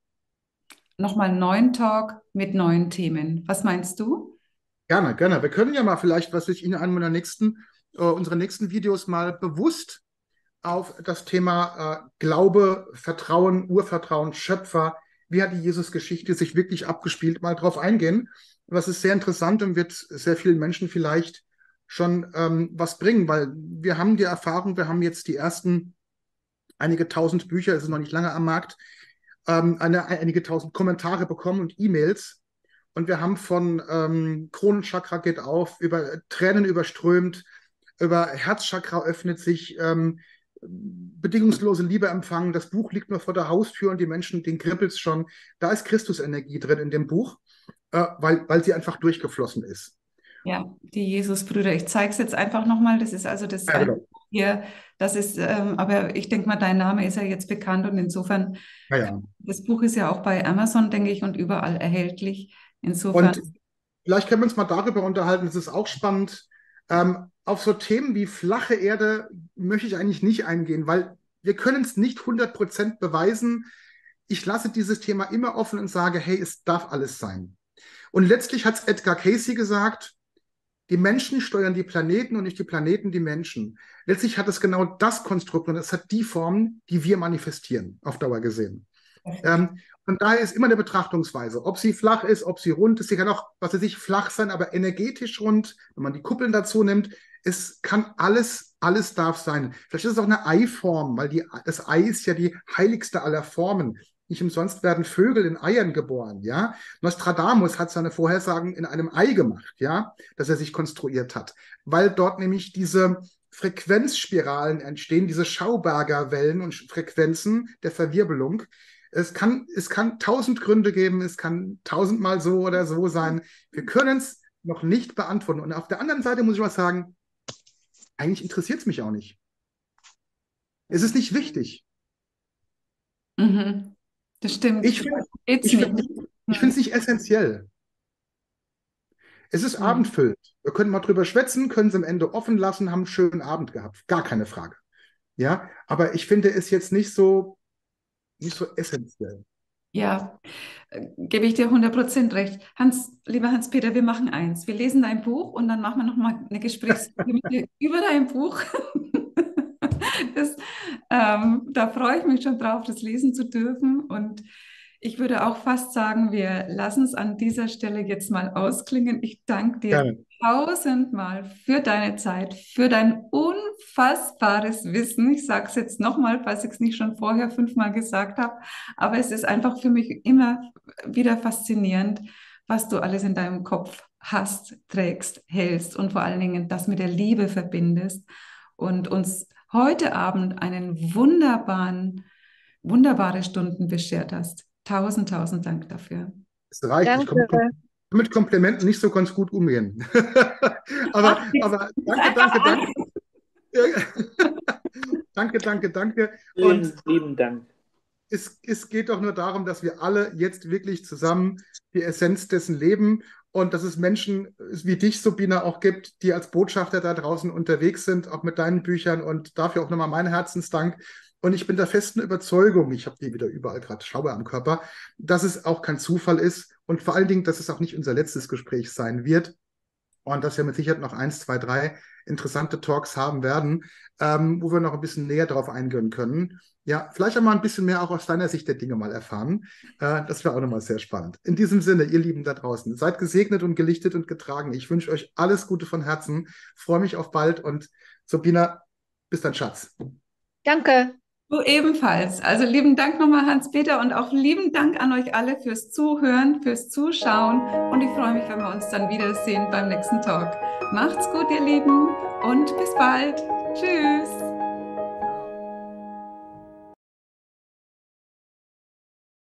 nochmal einen neuen Talk mit neuen Themen. Was meinst du? Gerne, gerne. Wir können ja mal vielleicht, was ich in einem meiner nächsten, äh, unserer nächsten Videos mal bewusst auf das Thema äh, Glaube, Vertrauen, Urvertrauen, Schöpfer, wie hat die Jesus-Geschichte sich wirklich abgespielt, mal drauf eingehen. Das ist sehr interessant und wird sehr vielen Menschen vielleicht schon ähm, was bringen, weil wir haben die Erfahrung, wir haben jetzt die ersten einige tausend Bücher, es ist noch nicht lange am Markt, ähm, eine, einige tausend Kommentare bekommen und E-Mails. Und wir haben von ähm, Kronenchakra geht auf, über Tränen überströmt, über Herzchakra öffnet sich, ähm, bedingungslose Liebe empfangen. Das Buch liegt nur vor der Haustür und die Menschen, denen kribbelt es schon. Da ist Christusenergie drin in dem Buch, äh, weil, weil sie einfach durchgeflossen ist. Ja, die Jesusbrüder. Ich zeige es jetzt einfach nochmal. Das ist also das Ja, eine genau. hier. Das ist, ähm, aber ich denke mal, dein Name ist ja jetzt bekannt und insofern, Ja, ja. das Buch ist ja auch bei Amazon, denke ich, und überall erhältlich. Insofern, Und vielleicht können wir uns mal darüber unterhalten, das ist auch spannend. Ähm, auf so Themen wie flache Erde möchte ich eigentlich nicht eingehen, weil wir können es nicht hundert Prozent beweisen. Ich lasse dieses Thema immer offen und sage, hey, es darf alles sein. Und letztlich hat es Edgar Cayce gesagt, die Menschen steuern die Planeten und nicht die Planeten die Menschen. Letztlich hat es genau das Konstrukt und es hat die Form, die wir manifestieren, auf Dauer gesehen. Ähm, von daher ist immer eine Betrachtungsweise, ob sie flach ist, ob sie rund ist. Sie kann auch, was weiß ich, flach sein, aber energetisch rund, wenn man die Kuppeln dazu nimmt. Es kann alles, alles darf sein. Vielleicht ist es auch eine Eiform, weil die, das Ei ist ja die heiligste aller Formen. Nicht umsonst werden Vögel in Eiern geboren, ja. Nostradamus hat seine Vorhersagen in einem Ei gemacht, ja, dass er sich konstruiert hat, weil dort nämlich diese Frequenzspiralen entstehen, diese Schauberger-Wellen und Frequenzen der Verwirbelung. Es kann, es kann tausend Gründe geben, es kann tausendmal so oder so sein. Wir können es noch nicht beantworten. Und auf der anderen Seite muss ich mal sagen, eigentlich interessiert es mich auch nicht. Es ist nicht wichtig. mhm, das stimmt. Ich finde Geht's ich nicht. find, ich finde Mhm. es nicht essentiell. Es ist Mhm. abendfüllend. Wir können mal drüber schwätzen, können es am Ende offen lassen, haben einen schönen Abend gehabt. Gar keine Frage. Ja, aber ich finde es jetzt nicht so, nicht so essentiell. Ja, äh, gebe ich dir hundert Prozent recht. Hans, lieber Hans-Peter, wir machen eins. Wir lesen dein Buch und dann machen wir nochmal eine Gesprächsrunde mit dir über dein Buch. Das, ähm, da freue ich mich schon drauf, das lesen zu dürfen. Und ich würde auch fast sagen, wir lassen es an dieser Stelle jetzt mal ausklingen. Ich danke dir Gerne. tausendmal für deine Zeit, für dein unfassbares Wissen. Ich sage es jetzt nochmal, falls ich es nicht schon vorher fünfmal gesagt habe. Aber es ist einfach für mich immer wieder faszinierend, was du alles in deinem Kopf hast, trägst, hältst und vor allen Dingen das mit der Liebe verbindest und uns heute Abend einen wunderbaren, wunderbare Stunden beschert hast. Tausend, tausend Dank dafür. Es reicht. Ich komme Danke. mit Komplimenten nicht so ganz gut umgehen. aber, Ach, jetzt aber ist danke, einfach danke, danke. an. Danke, danke, danke. Und Vielen lieben Dank. es, es geht doch nur darum, dass wir alle jetzt wirklich zusammen die Essenz dessen leben und dass es Menschen wie dich, Sabina, auch gibt, die als Botschafter da draußen unterwegs sind, auch mit deinen Büchern und dafür auch nochmal mein Herzensdank. Und ich bin der festen Überzeugung, ich habe die wieder überall gerade Schauer am Körper, dass es auch kein Zufall ist und vor allen Dingen, dass es auch nicht unser letztes Gespräch sein wird. Und dass wir mit Sicherheit noch eins, zwei, drei interessante Talks haben werden, ähm, wo wir noch ein bisschen näher drauf eingehen können. Ja, vielleicht auch mal ein bisschen mehr auch aus deiner Sicht der Dinge mal erfahren. Äh, das wäre auch nochmal sehr spannend. In diesem Sinne, ihr Lieben da draußen, seid gesegnet und gelichtet und getragen. Ich wünsche euch alles Gute von Herzen. Freue mich auf bald und Sabina, bis dann, Schatz. Danke. Du ebenfalls. Also lieben Dank nochmal, Hans-Peter, und auch lieben Dank an euch alle fürs Zuhören, fürs Zuschauen. Und ich freue mich, wenn wir uns dann wiedersehen beim nächsten Talk. Macht's gut, ihr Lieben, und bis bald. Tschüss.